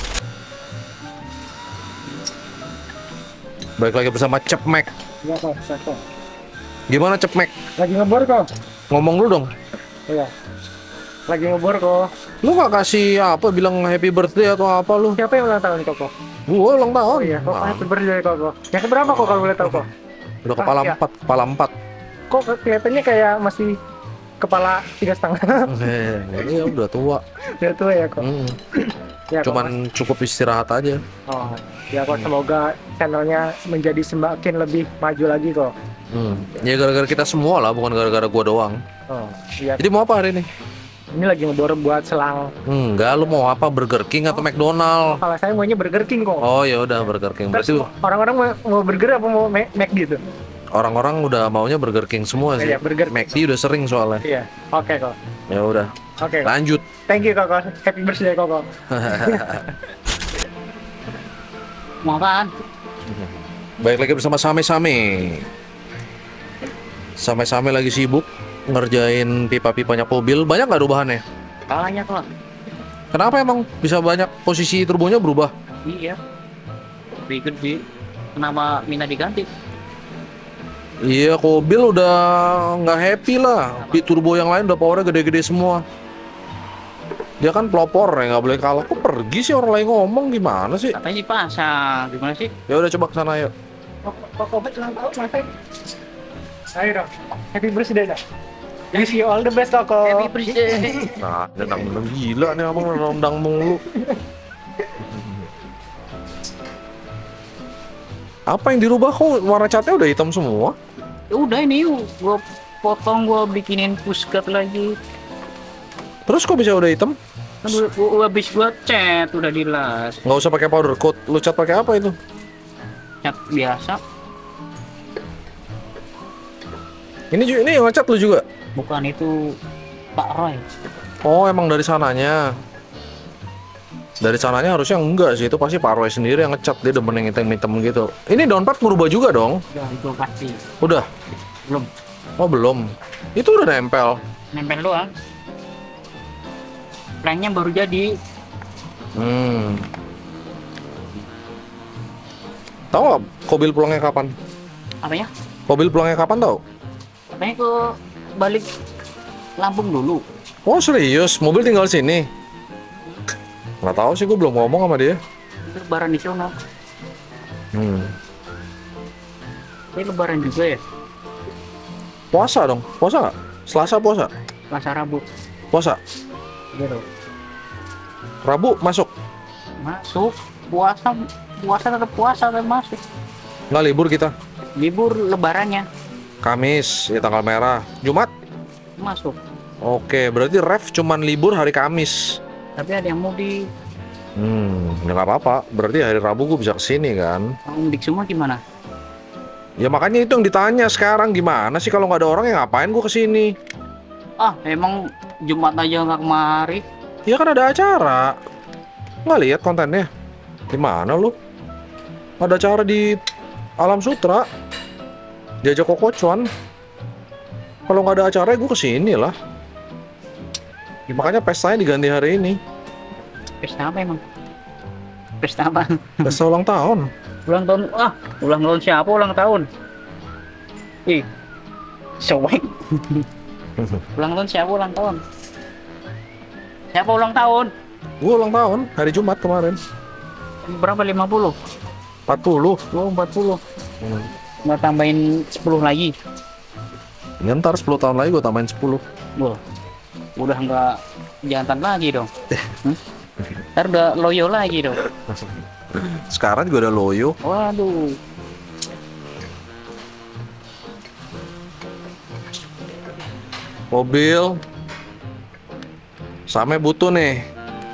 Baik lagi bersama Cep Mac. Iya kok, bisa kok. Gimana Cep Mac? Lagi ngebor kok. Ngomong dulu dong. Iya. Lagi ngebor kok. Lu nggak kasih apa bilang happy birthday atau apa lu? Siapa yang ulang tahun Koko? Gua ulang tahun. Oh iya, kok Nah, happy birthday Koko. Yang keberapa kok kalau boleh tahu kok? udah kepala Ah, iya. empat, kepala empat. Kok kelihatannya kayak masih kepala tiga setengah. Eh, Iya udah tua. Ya tua ya kok. Hmm. Ya, Kok. Cuman cukup istirahat aja. Oh, ya kok semoga channelnya menjadi semakin lebih maju lagi kok. Hmm. Ya gara-gara kita semua lah, bukan gara-gara gua doang. Oh, iya. Jadi mau apa hari ini? Ini lagi ngebor buat selang. Enggak, lu mau apa? Burger King atau McDonald? Kalau saya maunya Burger King kok. Oh ya udah Burger King. Terus Berarti orang-orang mau, mau burger apa mau Mac, McD tuh? orang-orang udah maunya Burger King semua sih. Iya, Burger King. McD udah sering soalnya. Iya. Oke kok. Ya udah, Oke. Kok. lanjut. Thank you kok. Happy birthday kok. Mau apaan? Baik lagi bersama Same-Same. Same-Same lagi sibuk ngerjain pipa-pipanya mobil. Banyak nggak perubahannya? Kalanya kok. Kenapa emang bisa banyak posisi turbonya berubah? Iya. Lebih gede. Kenapa minta diganti? Iya, Kobil udah nggak happy lah. Di turbo yang lain udah powernya gede-gede semua. Dia kan pelopor ya, nggak boleh kalah. Kok pergi sih orang lain ngomong gimana sih? Katanya dipasang. Gimana sih? Ya udah coba kesana yuk. Kok Kobet ulang tahun Mas. Ayo dong. Happy birthday dah. Wish you all the best Koko. Happy birthday. Nah, nendang-nendang gila nih abang nendang mulu. Apa yang dirubah kok warna catnya udah hitam semua? Ya udah ini yuk. Gua potong, gua bikinin pushguard lagi. Terus kok bisa udah hitam? Kan gua, gua habis gua cat udah dilas. Nggak usah pakai powder coat. Lu cat pakai apa itu? Cat biasa. Ini ju- ini yang ngecat lu juga? Bukan itu Pak Roy. Oh, emang dari sananya. Dari sananya harusnya enggak sih, itu pasti Pak Roy sendiri yang ngecat, dia demen yang hitam-hitam gitu. Ini downpipe merubah juga dong? Ya itu pasti. Udah? Belum. Oh belum. Itu udah nempel. Nempel doang. Planknya baru jadi. Hmm. Tahu nggak Kobil pulangnya kapan? Apa ya? Kobil pulangnya kapan tahu? Katanya ke balik Lampung dulu. Oh serius? Mobil tinggal sini? Nggak tahu sih, gue belum ngomong sama dia. Lebaran di sana. Hmm. Ini lebaran juga ya? Puasa dong, puasa nggak? Selasa puasa? Selasa Rabu. Puasa? Gitu. Rabu masuk? Masuk. Puasa, puasa tetap puasa tetap masuk. Nggak libur kita? Libur lebarannya Kamis, ya tanggal merah. Jumat? masuk. Oke, berarti ref cuman libur hari Kamis. Tapi ada yang mudik. Hmm, ya nggak apa-apa. Berarti hari Rabu gue bisa kesini kan? Kalau mudik semua gimana? Ya makanya itu yang ditanya sekarang, gimana sih kalau nggak ada orang, ya ngapain gue kesini? Ah, emang Jumat aja nggak kemari. Ya kan ada acara. Nggak lihat kontennya? Gimana lu? Ada acara di Alam Sutra. Diajak kokocuan. Kalau nggak ada acara, gue kesini lah. Ya, makanya pestanya diganti hari ini. Pesta apa emang? Pesta apa? Pesta ulang tahun. Ulang tahun, ah, ulang tahun siapa ulang tahun? Ih, sewek. Ulang tahun siapa ulang tahun? Siapa ulang tahun? Gue ulang tahun hari Jumat kemarin. Berapa? lima puluh? empat puluh. Oh, empat puluh. Hmm. Mau tambahin sepuluh lagi. Ya, ntar sepuluh tahun lagi gue tambahin sepuluh. Wah, udah nggak jantan lagi dong. Hmm? Ntar udah loyo lagi dong. Sekarang juga ada loyo. Waduh. Mobil. Sampai butuh nih.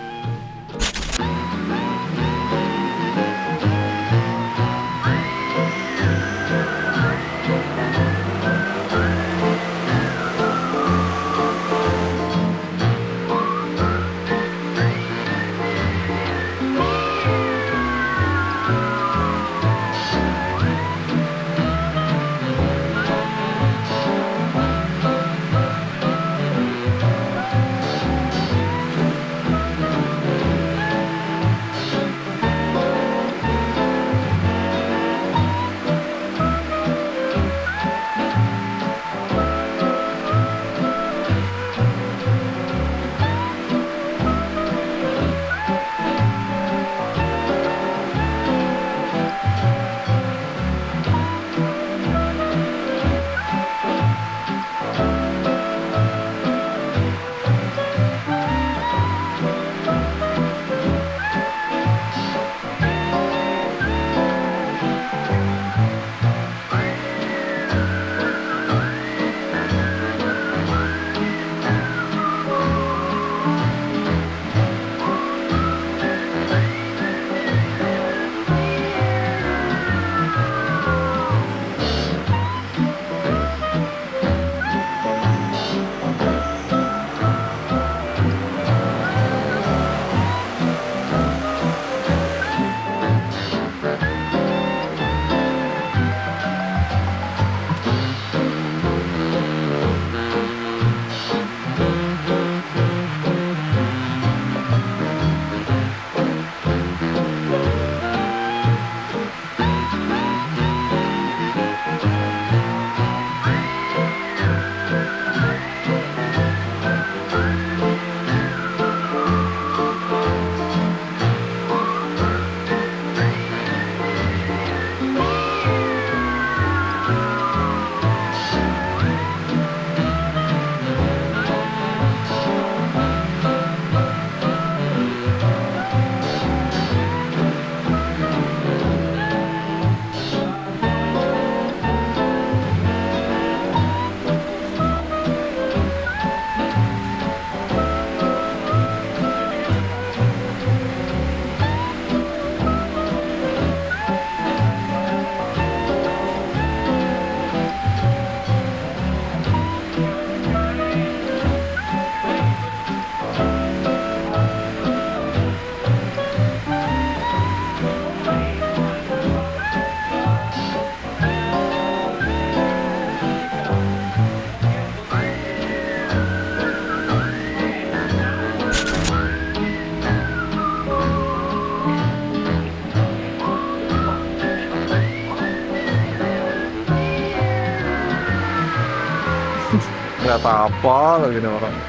Nggak apa lagi nih orang.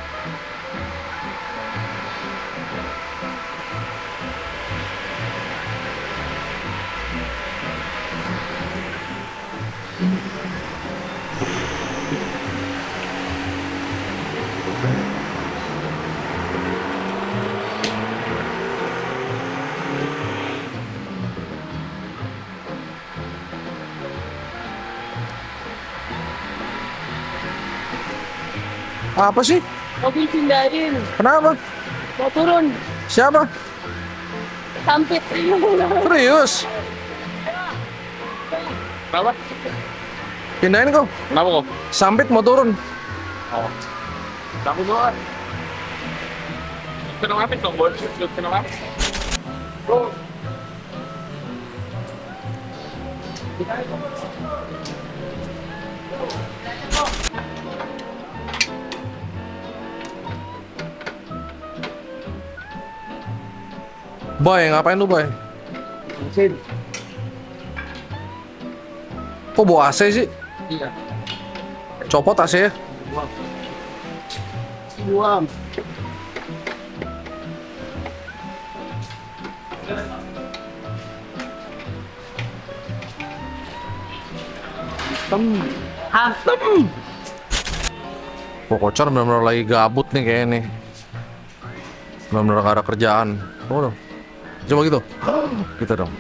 Apa sih? Mobil pindahin. Kenapa? Mau turun. Siapa? Sampit. Serius? Kenapa? Pindahin kau. Kenapa kok? Sampit mau turun. Oh. Takut banget. Sinematik dong, boy. Sinematik. Bro. Boy, ngapain lu, Boy? Mesin. Kok bawa A C sih? Iya. Copot A C ya? Buang. Tem. Hantem. Pokoknya bener-bener lagi gabut nih kayaknya nih. Bener-bener gak ada kerjaan. Oh, dong. Coba gitu. Gitu dong.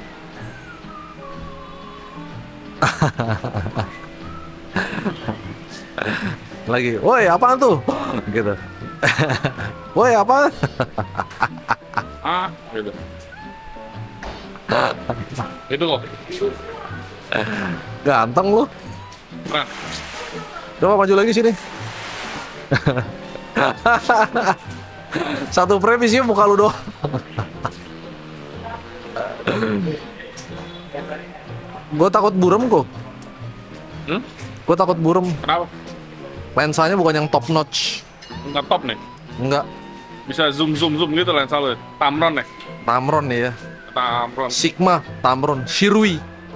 Lagi, woi apaan tuh? Gitu. Woi apaan? Ah, gitu. Itu kok. Ganteng lu. Nah, Coba maju lagi sini. Satu frame isinya muka lu doang. Gue takut burem kok. hmm? Gue takut burem. Kenapa? Lensanya bukan yang top notch. Nggak top nih. Enggak. Bisa zoom zoom zoom gitu lensa lu. Tamron nih. Tamron nih ya. Tamron. Sigma, Tamron, Shirui.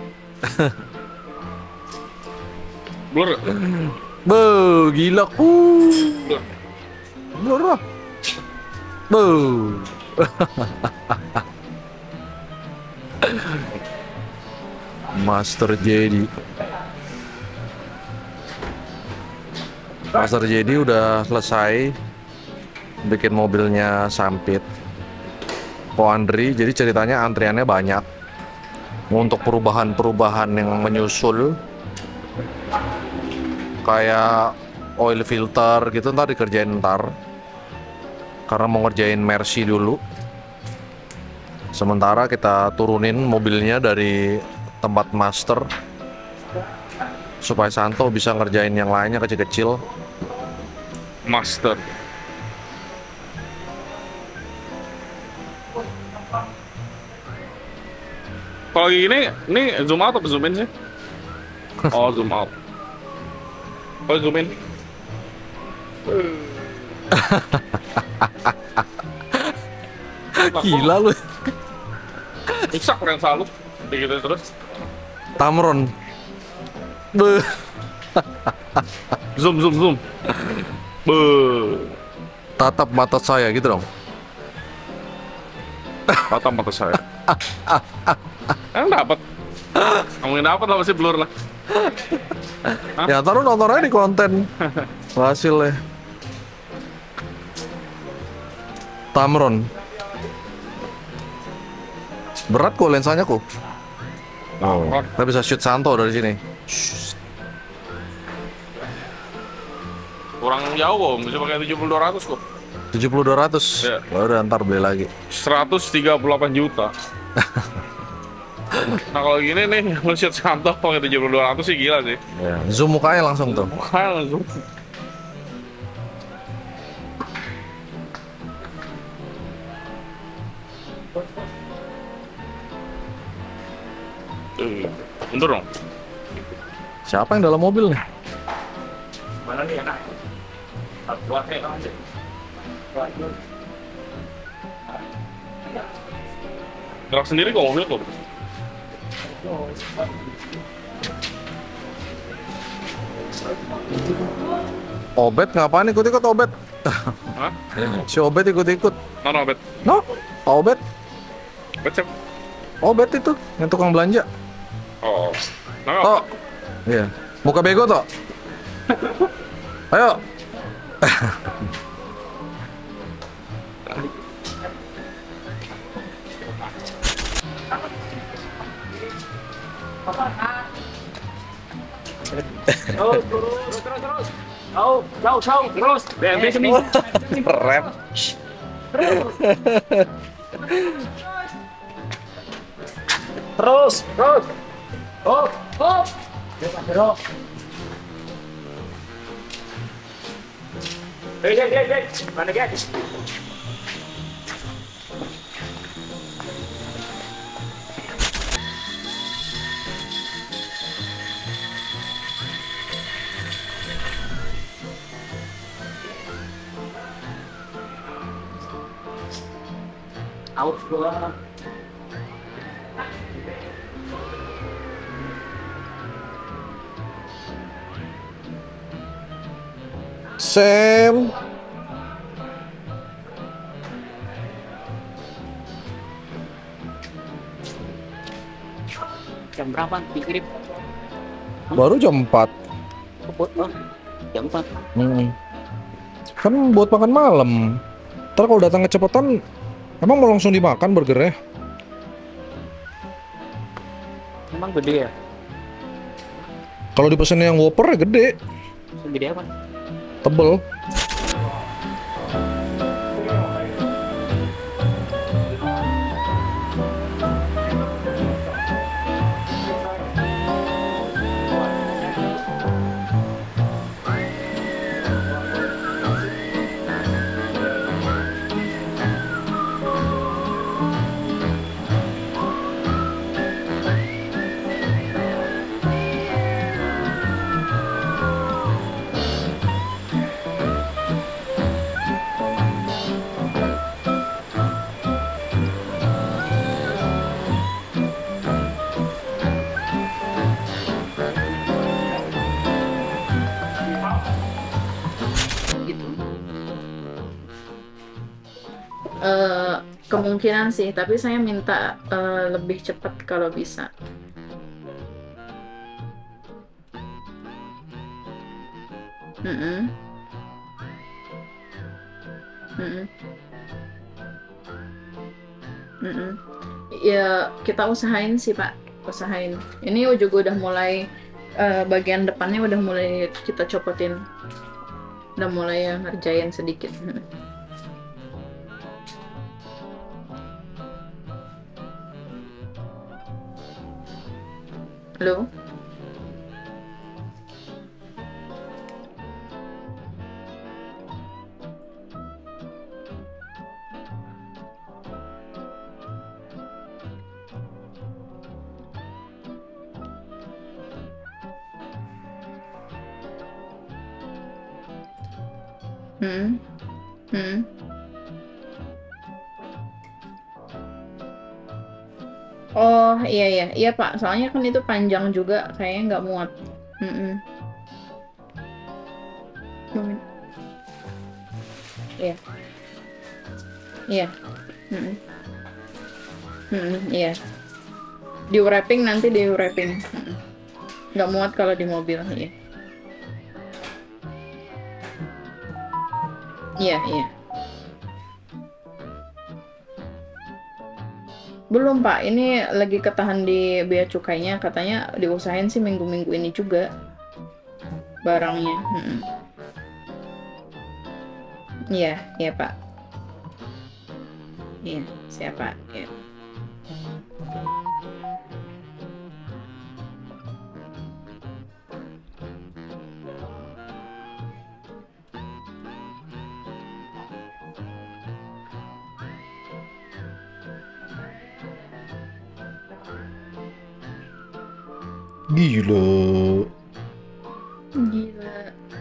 Blur. Be, gila. Uh. Blur. Blur lah. Be. Master J D. Master J D udah selesai bikin mobilnya Sampit. Ko Andri, jadi ceritanya antriannya banyak untuk perubahan-perubahan yang menyusul kayak oil filter gitu, ntar dikerjain ntar karena mau ngerjain Mercy dulu. Sementara kita turunin mobilnya dari tempat master supaya Santo bisa ngerjain yang lainnya kecil-kecil. Master. Kalau gini, ini zoom out atau zoom in sih? Oh, zoom out. Oh, zoom in. Gila lu. Rusak lensa lu. Begitu terus. Tamron. Be. Zoom, zoom, zoom. Be. Tatap mata saya gitu dong. Patah mata saya. Emang dapat. Ngomongin dapat lah, masih blur lah. Hah? Ya taruh nonton aja di konten hasilnya. Tamron. Berat kok lensanya kok. Oh, kita bisa shoot Santo dari sini. Kurang jauh kok, bisa pakai tujuh puluh dua ratus kok. tujuh puluh dua ratus. Iya. Ya udah ntar beli lagi. seratus tiga puluh delapan juta. Nah kalau gini nih, lu shoot Santo pakai tujuh puluh dua ratus sih gila sih. Ya, zoom mukanya langsung tuh. Makanya langsung. Tuh, mundur dong. Siapa yang dalam mobil nih? Mana nih enak? Buat kayak aja. Gerak sendiri kok mobil kok. Obet ngapain ikut-ikut Obet? Hah? Si Obet ikut-ikut. Mana bet? No, Obet. Bet siapa? Obet itu yang tukang belanja. Oh. Nah, Oh, iya. Muka bego toh. Ayo. Terus, terus, terus, terus. Jauh, jauh, jauh, terus. B M W sini. Rem. Terus, terus. Oh, oh. Terus. Hei, hei, hei, hei. Mana guys? Out gua. Sam. Jam berapa dikirim? Baru jam empat. Oh, oh. Jam empat. Hmm. Kan buat makan malam. Ntar kalau datang kecepatan, emang mau langsung dimakan burgernya? Emang gede ya? Kalau dipesan yang Whopper ya gede, Segede apa? tebel. gitu. Eh, kemungkinan sih, tapi saya minta eh, lebih cepat kalau bisa. Mm-mm. Mm-mm. Mm-mm. Ya kita usahain sih Pak, usahain. Ini juga udah mulai eh, bagian depannya udah mulai kita copotin, udah mulai ya ngerjain sedikit. Halo? Hmm. Hmm. Oh iya iya iya Pak, soalnya kan itu panjang juga, kayaknya nggak muat. Mm-mm. Hmm. Iya. Iya. Mm-mm. Mm-mm, iya. Di wrapping nanti di wrapping. Mm-mm. Nggak muat kalau di mobil, iya. Iya iya. Belum Pak, ini lagi ketahan di bea cukainya, katanya diusahain sih minggu-minggu ini juga barangnya. Mm-mm. Iya, iya Pak. Iya, siap Pak. Iya. Gila. Gila.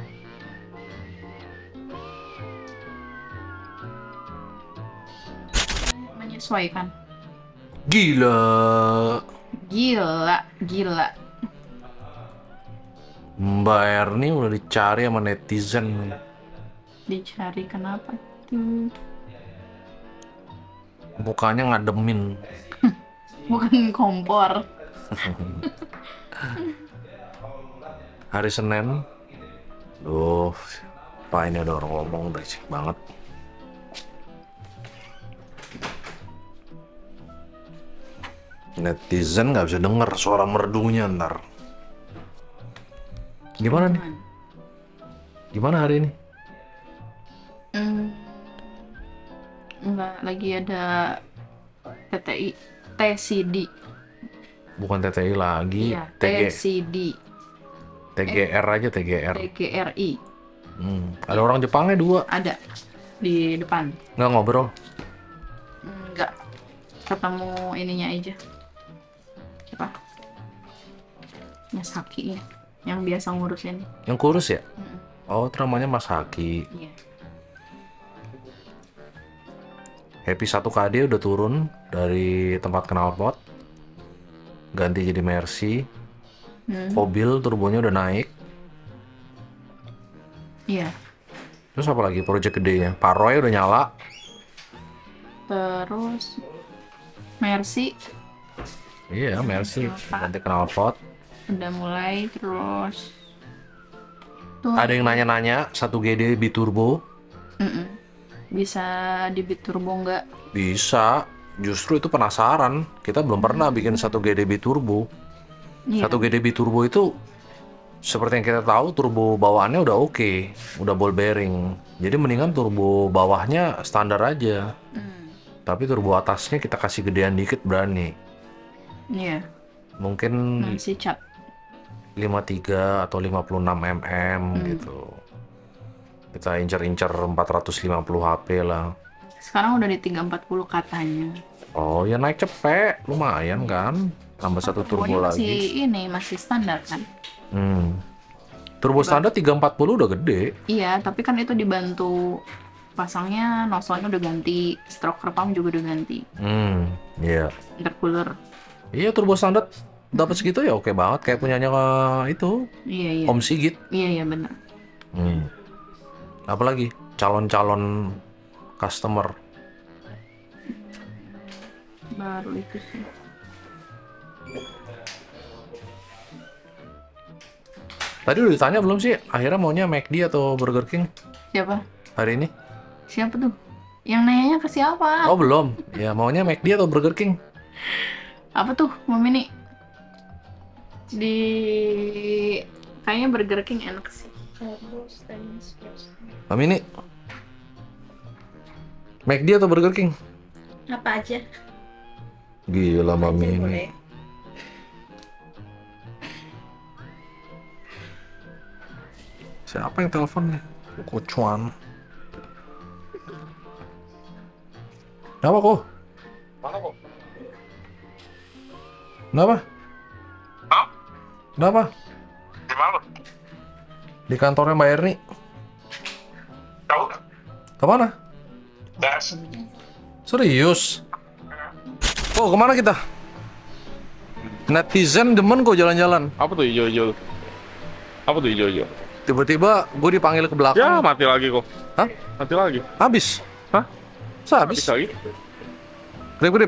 Menyesuaikan. Gila. Gila, gila. Mbak Erni udah dicari sama netizen. Dicari kenapa tuh? Mukanya ngademin. Bukan kompor. Hari Senin. Duh, Pak ini ada orang ngomong berisik banget. Netizen nggak bisa denger suara merdunya ntar. Gimana nih? Gimana hari ini? Hmm, enggak, lagi ada T T I, T C D. Bukan T T I lagi, Iya, T G, T C D, T G R aja, T G R. T G R I. Hmm. Ada orang Jepangnya dua. Ada di depan. Nggak ngobrol. Enggak, ketemu ininya aja. Siapa? Mas Haki ya, yang biasa ngurusin. Yang kurus ya? Mm-mm. Oh, itu namanya Mas Haki. Iya. Happy satu K D udah turun dari tempat knalpot. Ganti jadi Mercy. Hmm. Mobil turbonya udah naik. Iya. Terus apa lagi project gedenya? Paroy udah nyala. Terus Mercy Iya, Mercy Apa? ganti knalpot. udah mulai, terus tuh Ada yang nanya-nanya satu G D biturbo. Mm-mm. Bisa di bit turbo nggak? Bisa. Justru itu penasaran. Kita belum pernah bikin satu G D biturbo. Iya. Satu G D biturbo itu seperti yang kita tahu turbo bawaannya udah oke, udah ball bearing. Jadi mendingan turbo bawahnya standar aja. Hmm. Tapi turbo atasnya kita kasih gedean dikit berani. Iya. Mungkin Masih cap. lima puluh tiga atau lima puluh enam milimeter Hmm. gitu. Kita incer-incer empat ratus lima puluh H P lah. Sekarang udah di tiga ratus empat puluh katanya. Oh ya naik cepet, lumayan kan. Tambah satu turbo Turbonya lagi. masih ini masih standar kan? Hmm. Turbo standar tiga ratus empat puluh udah gede. Iya, tapi kan itu dibantu pasangnya, nozzle-nya udah ganti, stroker pump juga udah ganti, Hmm, iya. intercooler. Iya turbo standar dapat segitu ya oke banget kayak punyanya eh, itu Iya iya. Om Sigit. Iya iya benar. Hmm. Apalagi calon-calon customer. Baru itu sih. Tadi udah ditanya belum sih akhirnya maunya McD atau Burger King Siapa? hari ini? Siapa tuh? Yang nanyanya ke siapa? Oh belum. Ya maunya McD atau Burger King? Apa tuh, Mami nih? Di kayaknya Burger King enak sih. Mami ini McD atau Burger King? Apa aja? Gila Mami ini. Boleh. Siapa yang telepon nih? Kucuan. Kenapa kok? Mana kok? Kenapa? Hah? Kenapa? Di mana? Di kantornya Mbak Erni. Tahu nggak? Kemana? Tes. Serius? Oh, kemana kita? Netizen demen kok jalan-jalan. Apa tuh hijau-hijau? Apa tuh hijau-hijau? Tiba-tiba gue dipanggil ke Ya belakang. mati lagi kok. Hah? Mati lagi. Habis? Hah? Masa habis? Bisa lagi? Kedip-kedip.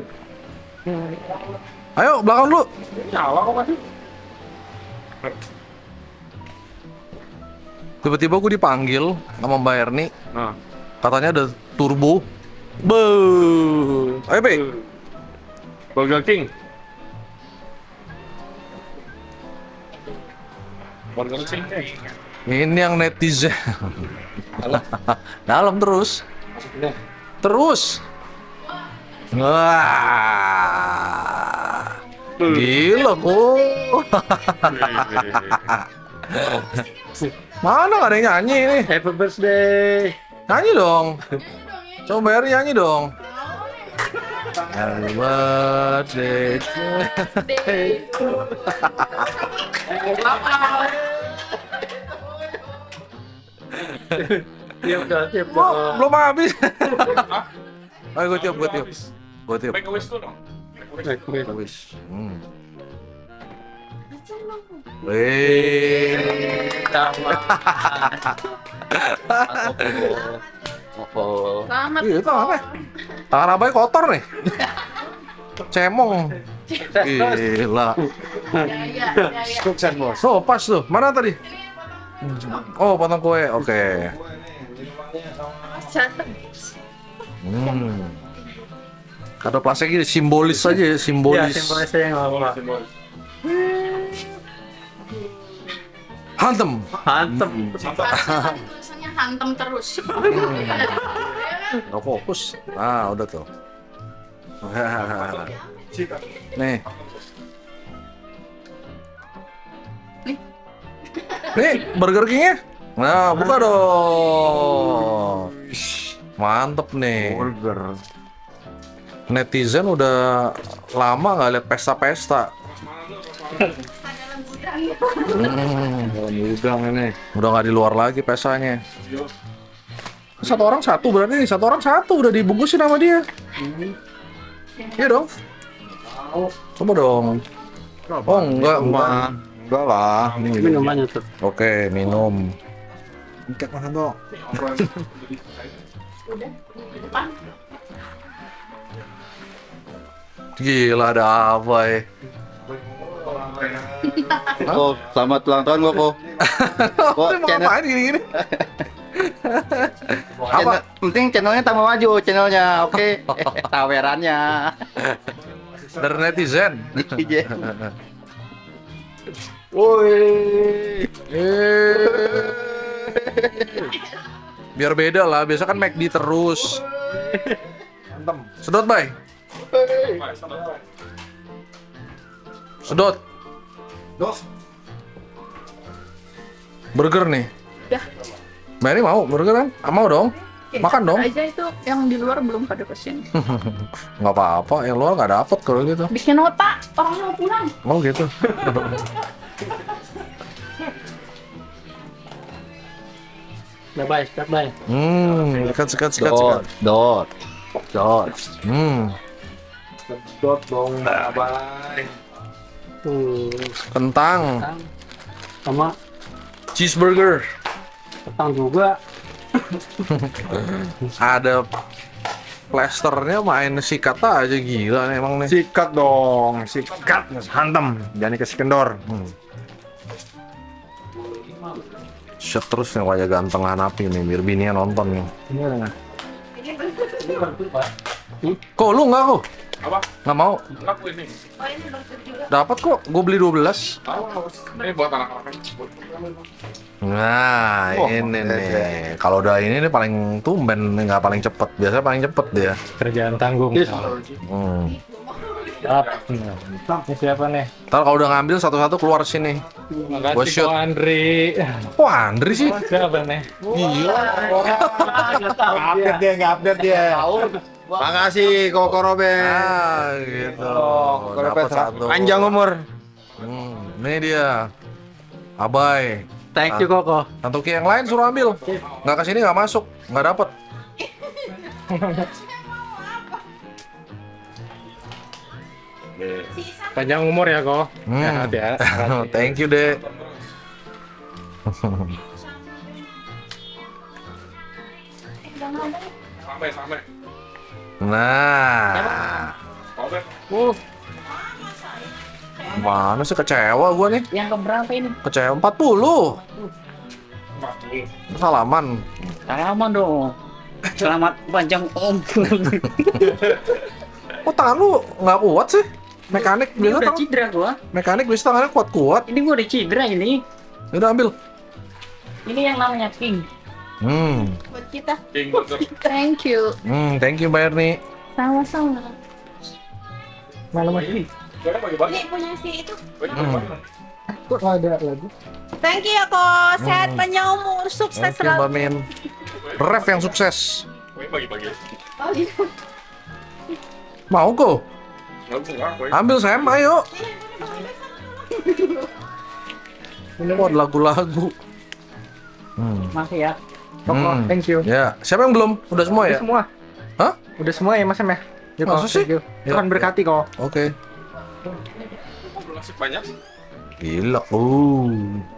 Ayo, belakang dulu. Nyala kok masih. Tiba-tiba gue dipanggil sama Mbak Erni. Nah. Katanya ada turbo. Beuh. Ayo, Be. Burger King. Burger King. Ini yang netizen. Dalam terus. Terus. Wah. Gila kok. Mana gak ada yang nyanyi ini? Happy birthday. Nyanyi dong. Coba bayar nyanyi dong. Happy birthday to Tiap dah, tiap Oh, dah. belum habis. Ayo gue tiup, gue tiup. Gue tiup. Make a wish dulu dong. Baik, baik. Wis. Hmm. Wih. Selamat. Iya, itu apa? Tangan abai kotor nih. Cemong. Gila. Ya ya ya ya. Sukses bos. Oh, pas tuh. Mana tadi? Oh, potong kue. Oke. Hmm. Kado plastik ini simbolis aja ya, Ya, simbolis. simbolnya saya nggak apa-apa. Hantem. Hantem. Tulisannya hantem terus. Nggak fokus. Nah, udah tuh. Nih. Nih. Nih, Burger King-nya. Nah, buka dong. Mantep nih. Burger. Netizen udah lama nggak lihat pesta-pesta. Hmm, Udang ini. udah nggak di luar lagi pestanya. Satu orang satu berarti nih, satu orang satu udah dibungkusin sama dia. Iya dong. Coba dong. Oh enggak, enggak. Enggak lah. Ini Minumannya tuh. Oke, minum. Cek makan dong. Gila, ada apa ya? Kok selamat ulang tahun kok kok. Kok Ini mau channel, ngapain gini-gini? channel penting channelnya tambah maju channelnya. Oke. Tawerannya. Dari netizen. Iya. Woi. Eh. Biar beda lah, biasa kan McD terus. Sedot, Bay. Sedot. Burger nih. Udah. Mbak ini mau burger kan? Ah, mau dong. Oke, Makan dong. aja itu yang di luar belum pada kesini. Nggak apa-apa, yang luar nggak dapet kalau gitu. Bikin nota, orang mau pulang. Mau gitu. Bye bye, start bye. Hmm, sekat, sekat, sekat, sekat. Dot. Dot. Hmm, Dot dong, bye. Tuh, kentang, kentang. Sama cheeseburger. kentang juga. Ada plasternya, main sikat aja, gila nih emang nih. Sikat dong, sikat, hantem, jangan dikasih kendor. Hmm. Shot terus nih wajah ganteng Hanapi nih, biar bininya nonton nih. Ini ada. Kok lu nggak kok? Apa? Nggak mau? Aku ini. Dapat kok, gue beli dua belas. Ini buat anak-anak. Nah, Wah, ini keren, nih. Kalau udah ini nih paling tumben, nggak paling cepet. Biasanya paling cepet dia. Kerjaan tanggung. Hmm. Siap. Ini siapa nih? Ntar kalau udah ngambil satu-satu keluar sini. Gua Makasih shoot. Ko Andri. Kok Andri sih? Siapa nih? Gila. Update dia, nggak update dia. Makasih Koko Robert. Ah, gitu. Koko Dapat Robert satu. panjang umur. Hmm, ini dia. Abai. Thank you Koko. Santuki yang lain suruh ambil. Nggak kesini nggak masuk, nggak dapet. Panjang umur ya Ko. Hmm. Sehat ya. Thank you, Dek. Sampai, sampai. Nah, Robert. Uh, mana sih kecewa gua nih? yang keberapa ini? Kecewa empat puluh. Salaman. Salaman dong. Selamat panjang umur. Kok tangan lu nggak kuat sih? Mekanik Ini biasa udah tangan, cedera gua. mekanik biasa tangannya kuat-kuat. Ini gua udah cedera ini. Udah ambil. Ini yang namanya King. Hmm, Buat kita. King Burger. Thank you. hmm, thank you Mbak Erni. Sama-sama. Malam ini. Jangan bagi-bagi. Ini punya si itu. Bagi-bagi. Kok ada lagu? Thank you ya Ko. Sehat panjang umur, sukses Thank you Mbak selalu. Min. Ref yang sukses. Bagi-bagi. Oh, iya. Mau kok? Nggak bisa, nggak, boy. Ambil Sam, ayo. Wah, lagu-lagu. Hmm. Masih ya. Koko, Hmm. thank you. Ya, siapa yang belum? Udah semua Udah ya? semua. Hah? Udah semua ya Mas Em ya? Ya, Ko, Masa sih? thank you. Ya, Tuhan berkati kok. Oke. Belum ngasih banyak. Gila. Uh.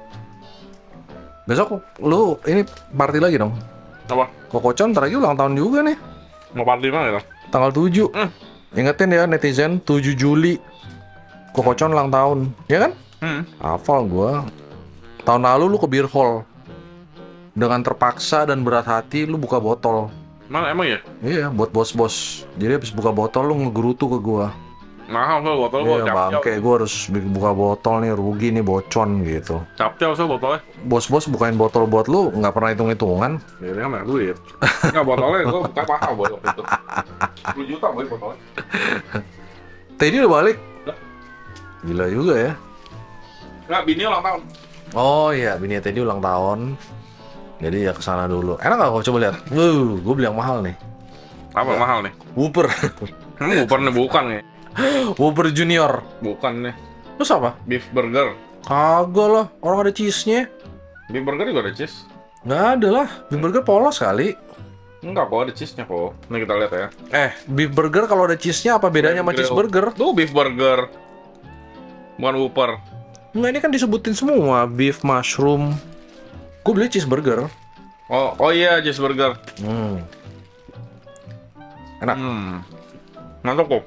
Besok lu ini party lagi dong. Apa? Kokocon ntar lagi ulang tahun juga nih. Mau party mana ya? Tanggal tujuh. Hmm. Ingetin ya netizen, tujuh Juli. Kokocon ulang tahun. Ya kan? Hmm. Hafal gua. Tahun lalu lu ke beer hall. Dengan terpaksa dan berat hati lu buka botol. Emang, emang ya? Iya, buat bos-bos. Jadi habis buka botol lu ngegerutu ke gua. Mahal so botol gua, Iya bangke, gue harus bikin buka botol nih, rugi nih bocon gitu. Capcel so botolnya. Bos-bos bukain botol buat lu, nggak pernah hitung-hitungan. Ya dia kan banyak duit. Nggak botolnya gua buka mahal boy waktu itu. sepuluh juta boy botolnya. Teddy udah balik? Udah. Gila juga ya. Nggak, bini ulang tahun. Oh iya, bini Teddy ulang tahun. Jadi ya kesana dulu. Enak nggak kau coba lihat? Wuh, gue beli yang mahal nih. Apa Ya. mahal nih? Whopper. Hmm, bukan nih, bukan nih. Whopper Junior. Bukan nih. Terus apa? Beef burger. Kagak lah, orang ada cheese-nya. Beef burger juga ada cheese. Nggak ada lah, beef burger polos kali. Enggak kok, ada cheese-nya kok. Ini kita lihat ya. Eh, beef burger kalau ada cheese-nya apa bedanya sama Grill. cheeseburger? Tuh beef burger. Bukan Whopper. Nggak, ini kan disebutin semua, beef, mushroom. Gue beli cheeseburger. Oh, oh iya cheeseburger. Hmm. Enak. Hmm. Mantap kok.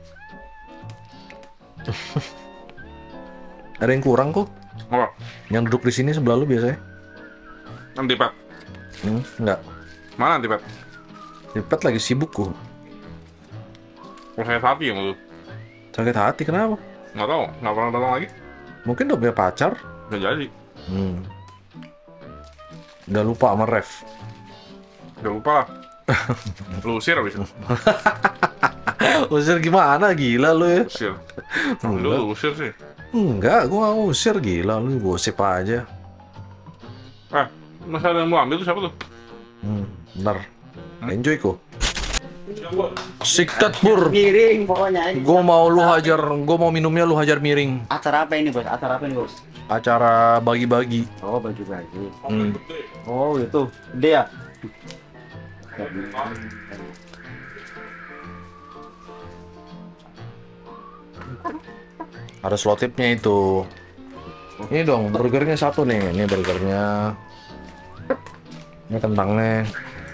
Ada yang kurang kok. Apa? Yang duduk di sini sebelah lu biasanya? Antipet. Hmm, enggak. Mana antipet? Dipet lagi sibuk kok. Oh, saya sapi yang lu. Sakit hati kenapa? Nggak tahu, nggak pernah datang lagi. Mungkin udah punya pacar. Udah jadi. Hmm. Udah lupa sama ref. Udah lupa lah. Lu usir abis itu. Usir gimana? Gila lu ya. Usir. Enggak. Lu usir sih. Enggak, gua nggak usir, gila lu, gosip aja. Eh, masa ada yang mau ambil tuh siapa tuh? Hmm, bentar. Enjoy kok. Siapa? Sikat pur. Miring pokoknya. Gua mau lu hajar, gua mau minumnya lu hajar miring. Acara apa ini bos? Acara apa ini bos? Acara bagi-bagi. Oh baju-baju. Hmm. Oh itu, gede ya? Ada slotipnya itu. Ini dong, burgernya satu nih. Ini burgernya. Ini kentangnya.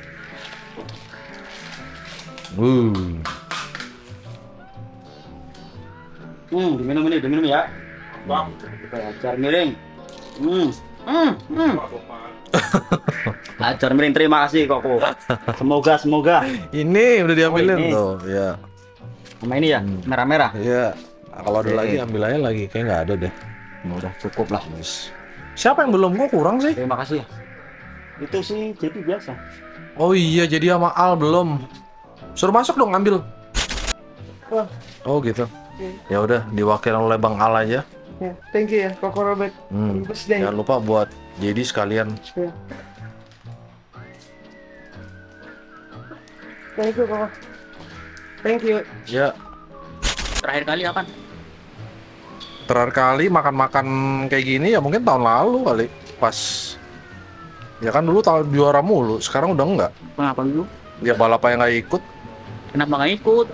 Uh. Hmm, diminum ini, diminum ya. Bang. Acar miring. Hmm, hmm, hmm. Acar miring, terima kasih Koko. Semoga, semoga. Ini udah diambilin Oh, ini. tuh, ya. Sama ini ya, merah-merah. Iya. Nah, kalau ada Oke. lagi ambil aja lagi, kayak nggak ada deh. Ya udah cukup lah. Siapa yang belum? Kok kurang sih? Terima kasih. Itu sih jadi biasa. Oh iya, jadi sama Al belum. Suruh masuk dong ambil. Wah. Oh gitu. Ya udah, diwakilin oleh Bang Al aja. Ya, thank you ya, Koko Robert. Hmm. Happy birthday. Jangan lupa buat jadi sekalian. Ya. Thank you, Koko. Thank you. Ya, Terakhir kali kapan? terakhir kali makan-makan kayak gini ya mungkin tahun lalu kali. Pas ya kan dulu tahun juara mulu, sekarang udah enggak. Kenapa dulu? Ya balapnya nggak ikut. Kenapa nggak ikut?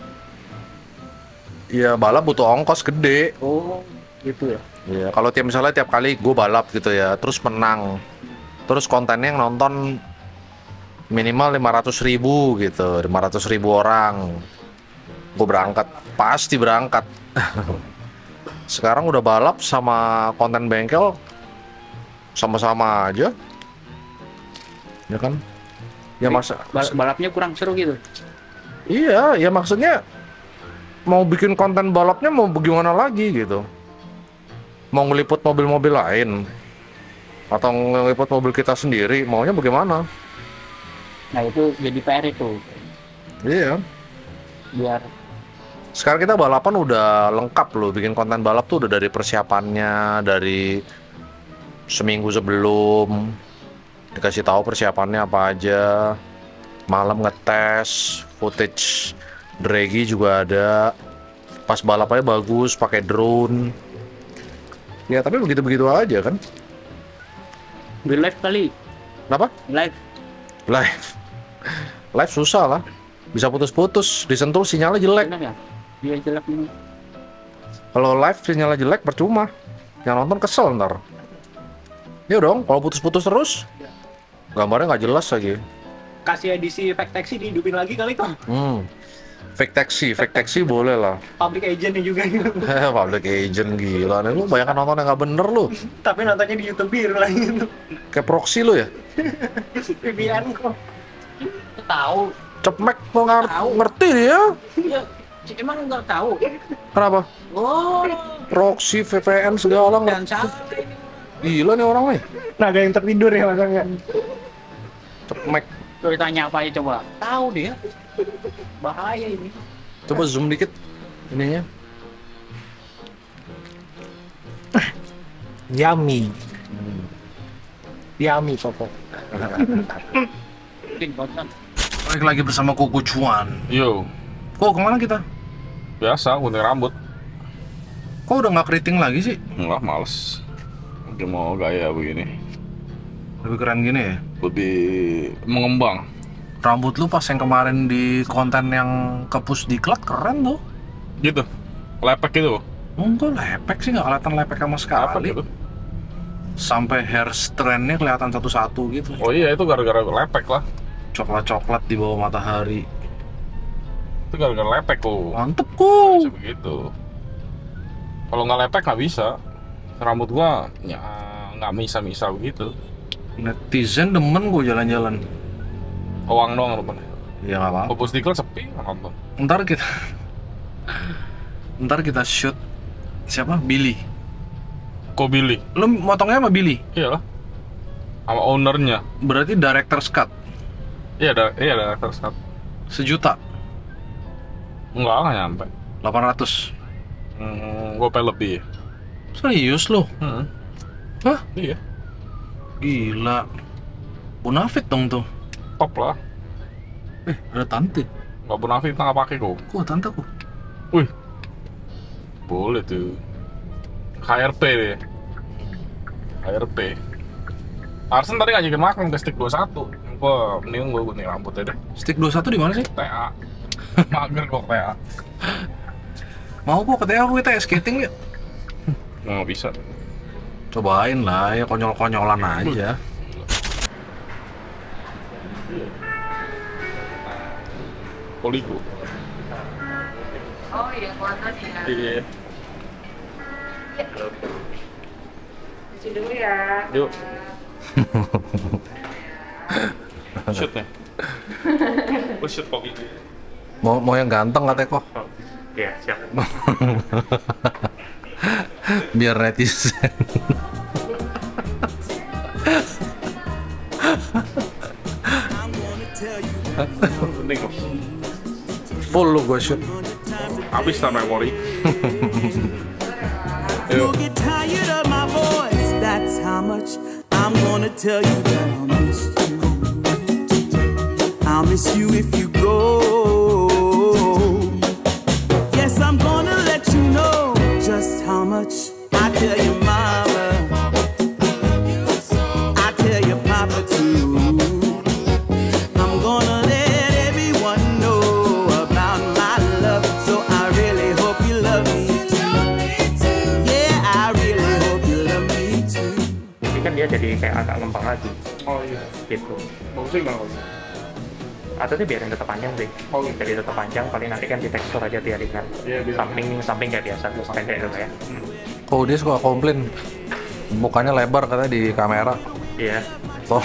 Ya balap butuh ongkos gede. Oh, gitu ya. Ya kalau tiap misalnya tiap kali gue balap gitu ya, terus menang, terus kontennya yang nonton minimal lima ratus ribu gitu, lima ratus ribu orang, gue berangkat, pasti berangkat. Sekarang udah balap sama konten bengkel sama-sama aja, ya kan? Ya masa, Bal- balapnya kurang seru gitu. iya, ya maksudnya mau bikin konten balapnya mau bagaimana lagi gitu? Mau ngeliput mobil-mobil lain atau ngeliput mobil kita sendiri, maunya bagaimana? Nah itu jadi P R itu. Iya. Biar Sekarang kita balapan udah lengkap loh, bikin konten balap tuh udah dari persiapannya, dari seminggu sebelum dikasih tahu persiapannya apa aja, malam ngetes, footage draggy juga ada, pas balapannya bagus pakai drone. Ya tapi begitu-begitu aja kan. di live kali. Kenapa? Live. Live. Live susah lah. Bisa putus-putus, disentuh sinyalnya jelek. Enak ya? Dia jelek ini. Kalau live sinyalnya jelek percuma. Yang nonton kesel ntar. Ya dong, kalau putus-putus terus gambarnya nggak jelas lagi. Kasih edisi efek taxi dihidupin lagi kali kok. Hmm. Fake taxi, fake taxi boleh lah. Public agent juga. Public agent gila nih, lu banyak nonton yang nggak bener lu. Tapi nontonnya di YouTube biru lagi. Kayak proxy lu ya. V P N kok. Tahu. Cepmek kok ngar- Tahu. ngerti dia. Ya, Emang nggak tahu? Kenapa? Oh, Proxy, V P N segala dan nggak. siapa? Gila nih orang nih. Naga yang tertidur ya masa nggak? Cepmek. Coba ditanya apa aja coba. Tahu dia. Bahaya ini. Coba zoom dikit ininya. Yummy. Yummy pokok. Mungkin bosan. Balik lagi bersama Koko Cuan. Yo, Kok kemana kita? biasa gunting rambut. Kok udah nggak keriting lagi sih? Enggak, males. Mungkin mau gaya begini. Lebih keren gini ya? Lebih mengembang. Rambut lu pas yang kemarin di konten yang ke Pusdiklat keren tuh. Gitu. Lepek gitu. Enggak lepek sih, nggak kelihatan lepek sama Lepek sekali. gitu. Sampai hair strand-nya kelihatan satu-satu gitu. Oh iya, itu gara-gara lepek lah. Coklat-coklat di bawah matahari. Itu gara-gara lepek kok. Mantep kok. Bisa begitu. Kalau nggak lepek nggak bisa. Rambut gua ya nggak misa-misa begitu. Netizen demen gue jalan-jalan. Uang doang temen. Ya nggak apa-apa. Popus diklat sepi nonton. Ntar kita, ntar kita shoot siapa? Billy. Kok Billy? Lu motongnya sama Billy? Iya lah. Sama ownernya. Berarti director's cut Iya ada, iya ada tersat. sejuta, Enggak nggak nyampe. delapan ratus. Hmm, gue pengen lebih. Serius lu? Hmm. Hah? Iya. Gila. Bonafit dong tuh. Top lah. Eh, ada tante. Nggak bonafit nggak pakai kok. Kok tante kok? Wih. Boleh tuh. H R P deh. H R P. Arsen tadi ngajakin makan ke stick dua puluh satu. Gua mending gua gunting rambutnya deh. Stick dua puluh satu di mana sih? T A. Mager kok T A. Mau kok ke T A kita skating yuk. Nggak bisa. Cobain lah ya, konyol-konyolan aja. Poligo. Oh iya, kuatan ya. Iya. Isi dulu ya. Yuk. Shoot nih. Gua shoot kopi. Mau mau yang ganteng katanya kok. Iya, siap. Biar netizen. Penting kok. Full lu gua shoot. Habis tak memori. You'll get tired of my voice, that's how much I'm gonna tell you that I'll miss you. I'll miss you if you go. Yes, I'm gonna let you know just how much I tell your mama, I tell your papa too. I'm gonna let everyone know about my love, so I really hope you love me too. Yeah, I really hope you love me too. Jadi kan dia jadi kayak agak ngembang lagi Oh iya. gitu. Bagusnya gimana? Atau dia biarin tetap panjang sih. Oh, gitu. Jadi tetap panjang, paling nanti kan di tekstur aja biarin. Iya, biar- Samping samping kayak biasa terus pendek gitu ya. Oh dia suka komplain. Mukanya lebar katanya di kamera. Iya. Tolong,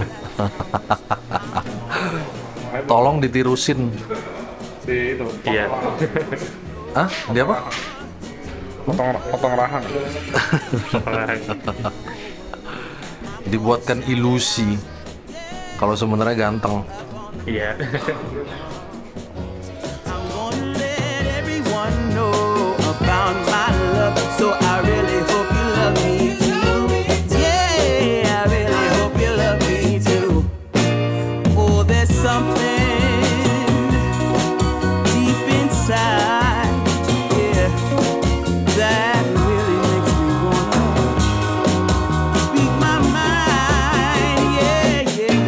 tolong ditirusin. Si itu. Iya. Hah? Dia apa? Potong potong rahang. Dibuatkan ilusi kalau sebenarnya ganteng. Iya. I'm gonna let everyone know about my love, so I really hope you love me too. Yeah, I really hope you love me too. Oh, there's something deep inside, yeah, that really makes me wanna speak my mind, yeah, yeah.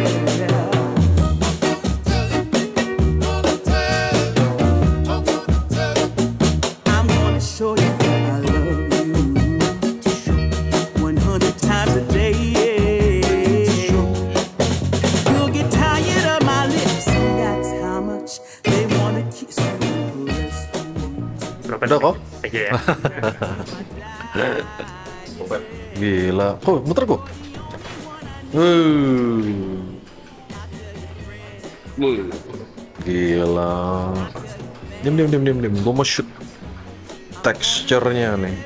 I'm gonna show you that I love you one hundred times a day. You'll get tired of my lips, and that's how much they wanna kiss you and caress you. Berapa Udah kok? Iya ya. Gila. Kok muter kok? Uh. Gila. Dim dim dim dim dim. Gue mau shoot texture-nya nih.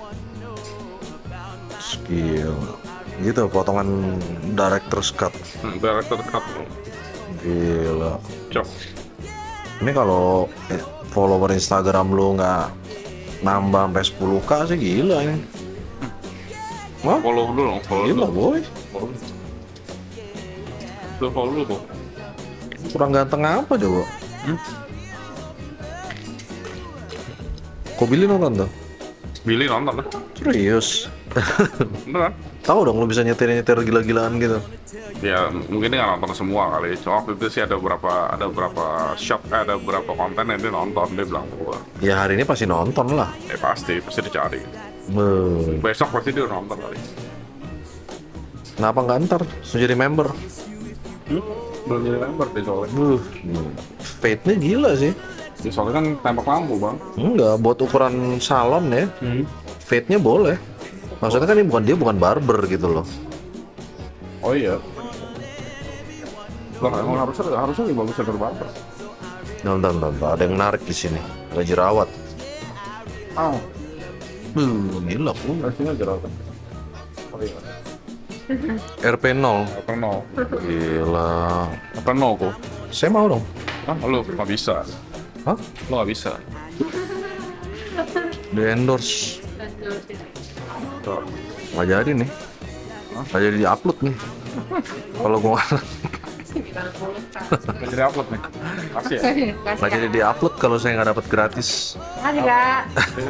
Skill. Gitu potongan director's cut. Hmm, director cut. Gila. Cok. Ini kalau eh, follower Instagram lu nggak nambah sampai sepuluh k sih gila ini. Wah, Follow dulu dong, follow gila dulu. boy. Follow. Lu follow dulu kok. Kurang ganteng apa coba? Hmm? Kok Billy nonton tuh? Billy nonton lah. Serius? Beneran? Tahu dong lu bisa nyetir-nyetir gila-gilaan gitu. Ya mungkin dia nggak nonton semua kali. Cuma waktu itu sih ada beberapa ada beberapa shot, eh, ada beberapa konten yang dia nonton, dia bilang gua. Ya hari ini pasti nonton lah. Ya pasti, pasti dicari. Be- Besok pasti dia udah nonton kali. Kenapa nggak ntar? Suruh jadi member. Belum jadi member deh soalnya. Buh, fate-nya gila sih. Ya, soalnya kan tembak lampu bang. Enggak, buat ukuran salon ya. Hmm. Fate-nya boleh. Maksudnya kan ini bukan dia bukan barber gitu loh. Oh iya. Lah emang harusnya harusnya lebih bagus dari barber. Bentar, bentar, bentar. Ada yang menarik di sini. Ada jerawat. Ah, Buh, gila. Uh. pastinya jerawat. Oh iya. R P nol. Pernah, Gila. pernah kok. Saya mau dong. Ah, lu nggak bisa. Hah? Lu nggak bisa. Di endorse. Nggak jadi nih. Nggak jadi di-upload nih. Kalau gua Nggak jadi upload nih. Kasih ya. nggak jadi di-upload kalau saya nggak dapat gratis. Makasih kak.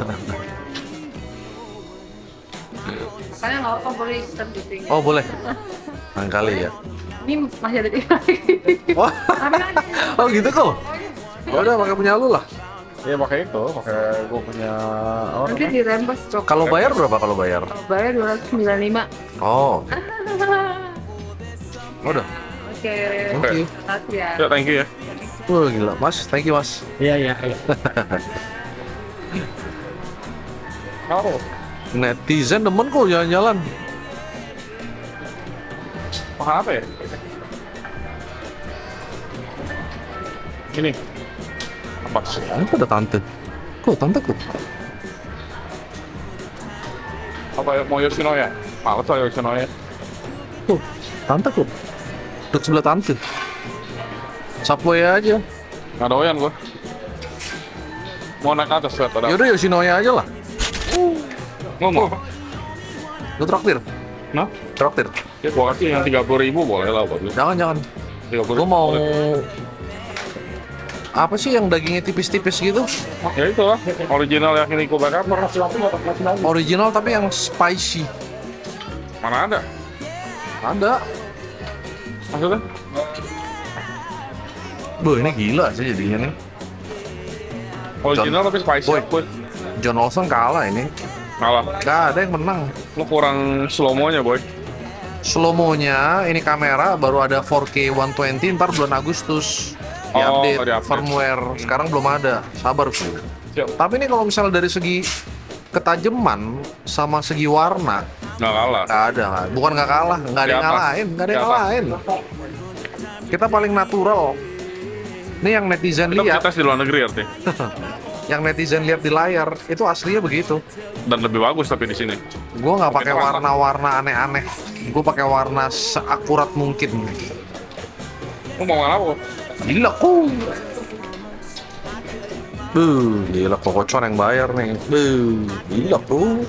Kalian nggak apa boleh ikutan meeting. Oh boleh. Lain kali ya. Ini masih ada tiga. Wah. Oh gitu kok. Oh, udah pakai punya lu lah. Iya pakai itu, pakai gua punya. Oh, Nanti dirembes cok. Kalau bayar berapa kalau bayar? Bayar dua ratus sembilan puluh lima. Oh. Udah. Oke. Thank you. Makasih ya. ya thank you ya. Wah gila, Mas. Thank you, Mas. Iya, iya. Oh, Netizen demen kok jalan-jalan. makan apa ya? Ini. Apa sih? Apa ada tante? Kok tante kok? Apa ya? Mau Yoshinoya? Males lah Yoshinoya. Kok tante kok? Duduk sebelah tante. Subway aja. Nggak doyan gua. Mau naik atas lihat ada. Yaudah Yoshinoya aja lah. Ngomong. Lu traktir? Nah, Traktir. ya gua kasih yang tiga puluh ribu boleh lah buat lu. Jangan jangan. tiga puluh Gue mau apa sih yang dagingnya tipis-tipis gitu? Ya itu lah, original Yakiniku Backup. Original tapi yang spicy. Mana ada? Ada. Maksudnya? Boh ini gila sih jadinya nih. Original tapi spicy. Boy. Boy. John Olsen kalah ini. Kalah. Gak ada yang menang. Lu kurang slow-mo-nya, boy. Slow-mo-nya ini kamera baru ada four K one twenty ntar bulan Agustus. Oh, Di-update di-update. firmware. Sekarang belum ada. Sabar sih. Siap. Tapi ini kalau misalnya dari segi ketajaman sama segi warna Nggak kalah. nggak ada kan? Bukan nggak kalah, nggak ada Di yang atas. ngalahin, nggak ada Di yang atas. ngalahin. Kita paling natural. Ini yang netizen Kita bisa lihat, tes di luar negeri arti. yang netizen lihat di layar itu aslinya begitu. Dan lebih bagus tapi di sini. Gue nggak pakai Oke, terasa. warna-warna aneh-aneh. Gue pakai warna seakurat mungkin. Lu mau makan apa? Gila kok. Buh, gila kokocon yang bayar nih. Buh, gila kok.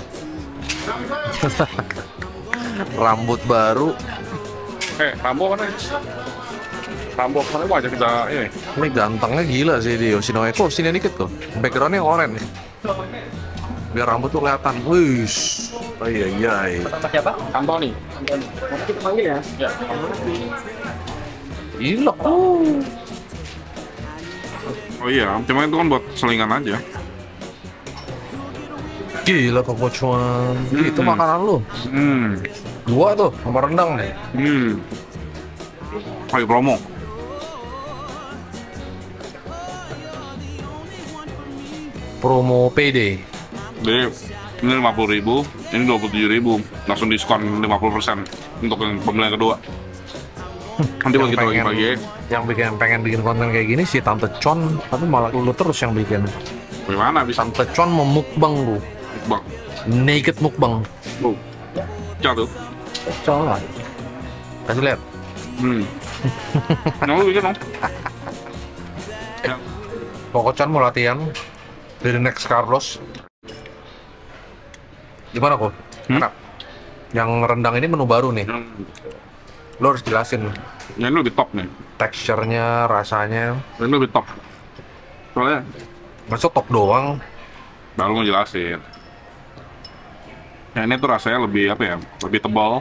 Rambut baru. Eh, Rambo mana? Rambo mana mau aja kita ini. Ini gantengnya gila sih di Yoshinoya. Kok sini dikit kok. Backgroundnya oranye. Biar rambut tuh kelihatan. Wih. Oh iya iya. Sama siapa? Anthony. Nanti kita panggil ya. Ya. Gila kok. Oh iya, cuma itu kan buat selingan aja. Gila kokocon. Hmm. Itu makanan lu. Hmm. Dua tuh sama rendang nih. Hmm. Lagi promo. Promo P D. Jadi ini lima puluh ribu, ini dua puluh tujuh ribu, langsung diskon lima puluh persen untuk yang pembelian kedua. Nanti buat Yang kita pengen- pagi-pagi. Yang bikin pengen bikin konten kayak gini si Tante Con, tapi malah lu terus yang bikin. Gimana bisa Tante Con mau mukbang lu, bang? naked mukbang. Oh, jatuh. Coba. Kasih lihat. Hmm. Nah, lu bikin dong. Ya. Pokoknya mau latihan dari next Carlos. Gimana kok? Hmm? Enak. Yang rendang ini menu baru nih. Yang Lo harus jelasin yang ini lebih top nih. teksturnya, rasanya. Yang ini lebih top. Soalnya Masa top doang? baru mau jelasin. Ya ini tuh rasanya lebih apa ya? Lebih tebal.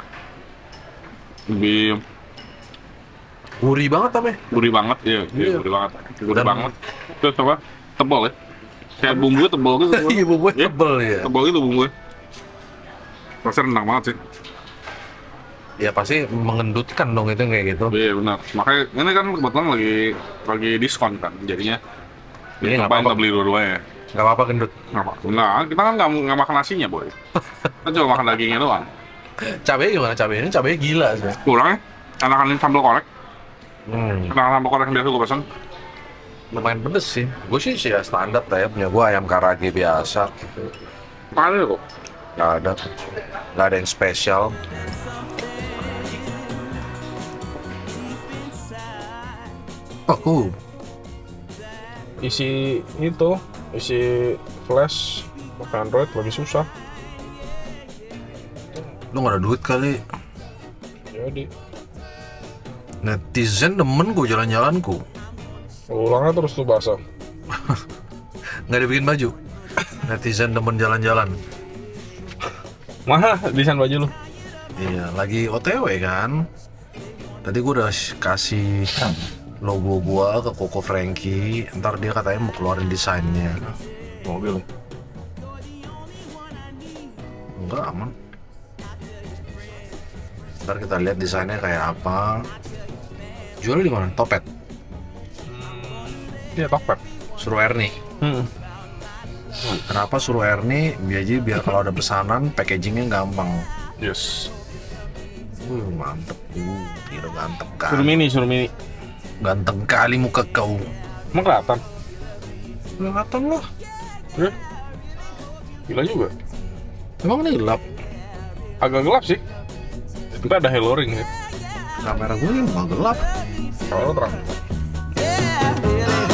Lebih Gurih banget tapi. gurih banget, iya, iya, Iya. gurih banget, gurih Dan- banget. Terus apa? Tebal ya? Kayak bumbunya tebal gitu. Iya bumbunya Iya. tebel ya. Tebal gitu bumbunya. Rasanya rendang banget sih. Ya pasti mengendutkan dong itu kayak gitu. Iya benar. Makanya ini kan kebetulan lagi lagi diskon kan, jadinya. Iya, Ini nggak ngapain apa-apa. kita beli dua-duanya? Gak apa-apa gendut. Nggak apa? Nah, kita kan nggak nggak makan nasinya boy. Kita cuma makan dagingnya doang. Cabenya gimana cabenya? Ini cabenya gila sih. Kurang ya? Enakan sambal korek. Hmm, Enakan sambal korek yang biasa gue pesen. lumayan pedes sih. Gue sih sih ya standar lah ya, punya gue ayam karage biasa. Ada kok. Gak ada, gak ada yang spesial. Oh, uh. Isi itu, isi flash pakai Android lagi susah. Lu gak ada duit kali. Jadi Netizen demen gue jalan-jalanku. ulangnya terus tuh basah. Gak dibikin baju. Netizen demen jalan-jalan. Mana desain baju lu? Iya, lagi O T W kan. Tadi gue udah sh- kasih logo gua ke Koko Frankie. Ntar dia katanya mau keluarin desainnya. Mobil. Enggak, aman. Ntar kita lihat desainnya kayak apa. Jualnya di mana? Topet. Iya Tokped. Suruh Ernie. Hmm. Kenapa suruh Ernie? Biar jadi biar kalau ada pesanan packagingnya gampang. Yes. Uh, mantep. Uh, gila ganteng Suruh kali. mini, suruh mini. Ganteng kali muka kau. Emang kelihatan? Kelihatan lah. Ya. Gila juga. Emang ini gelap. Agak gelap sih. Tapi ada halo ring ya. Kamera gue ini nggak gelap. Kalau terang. Yeah, really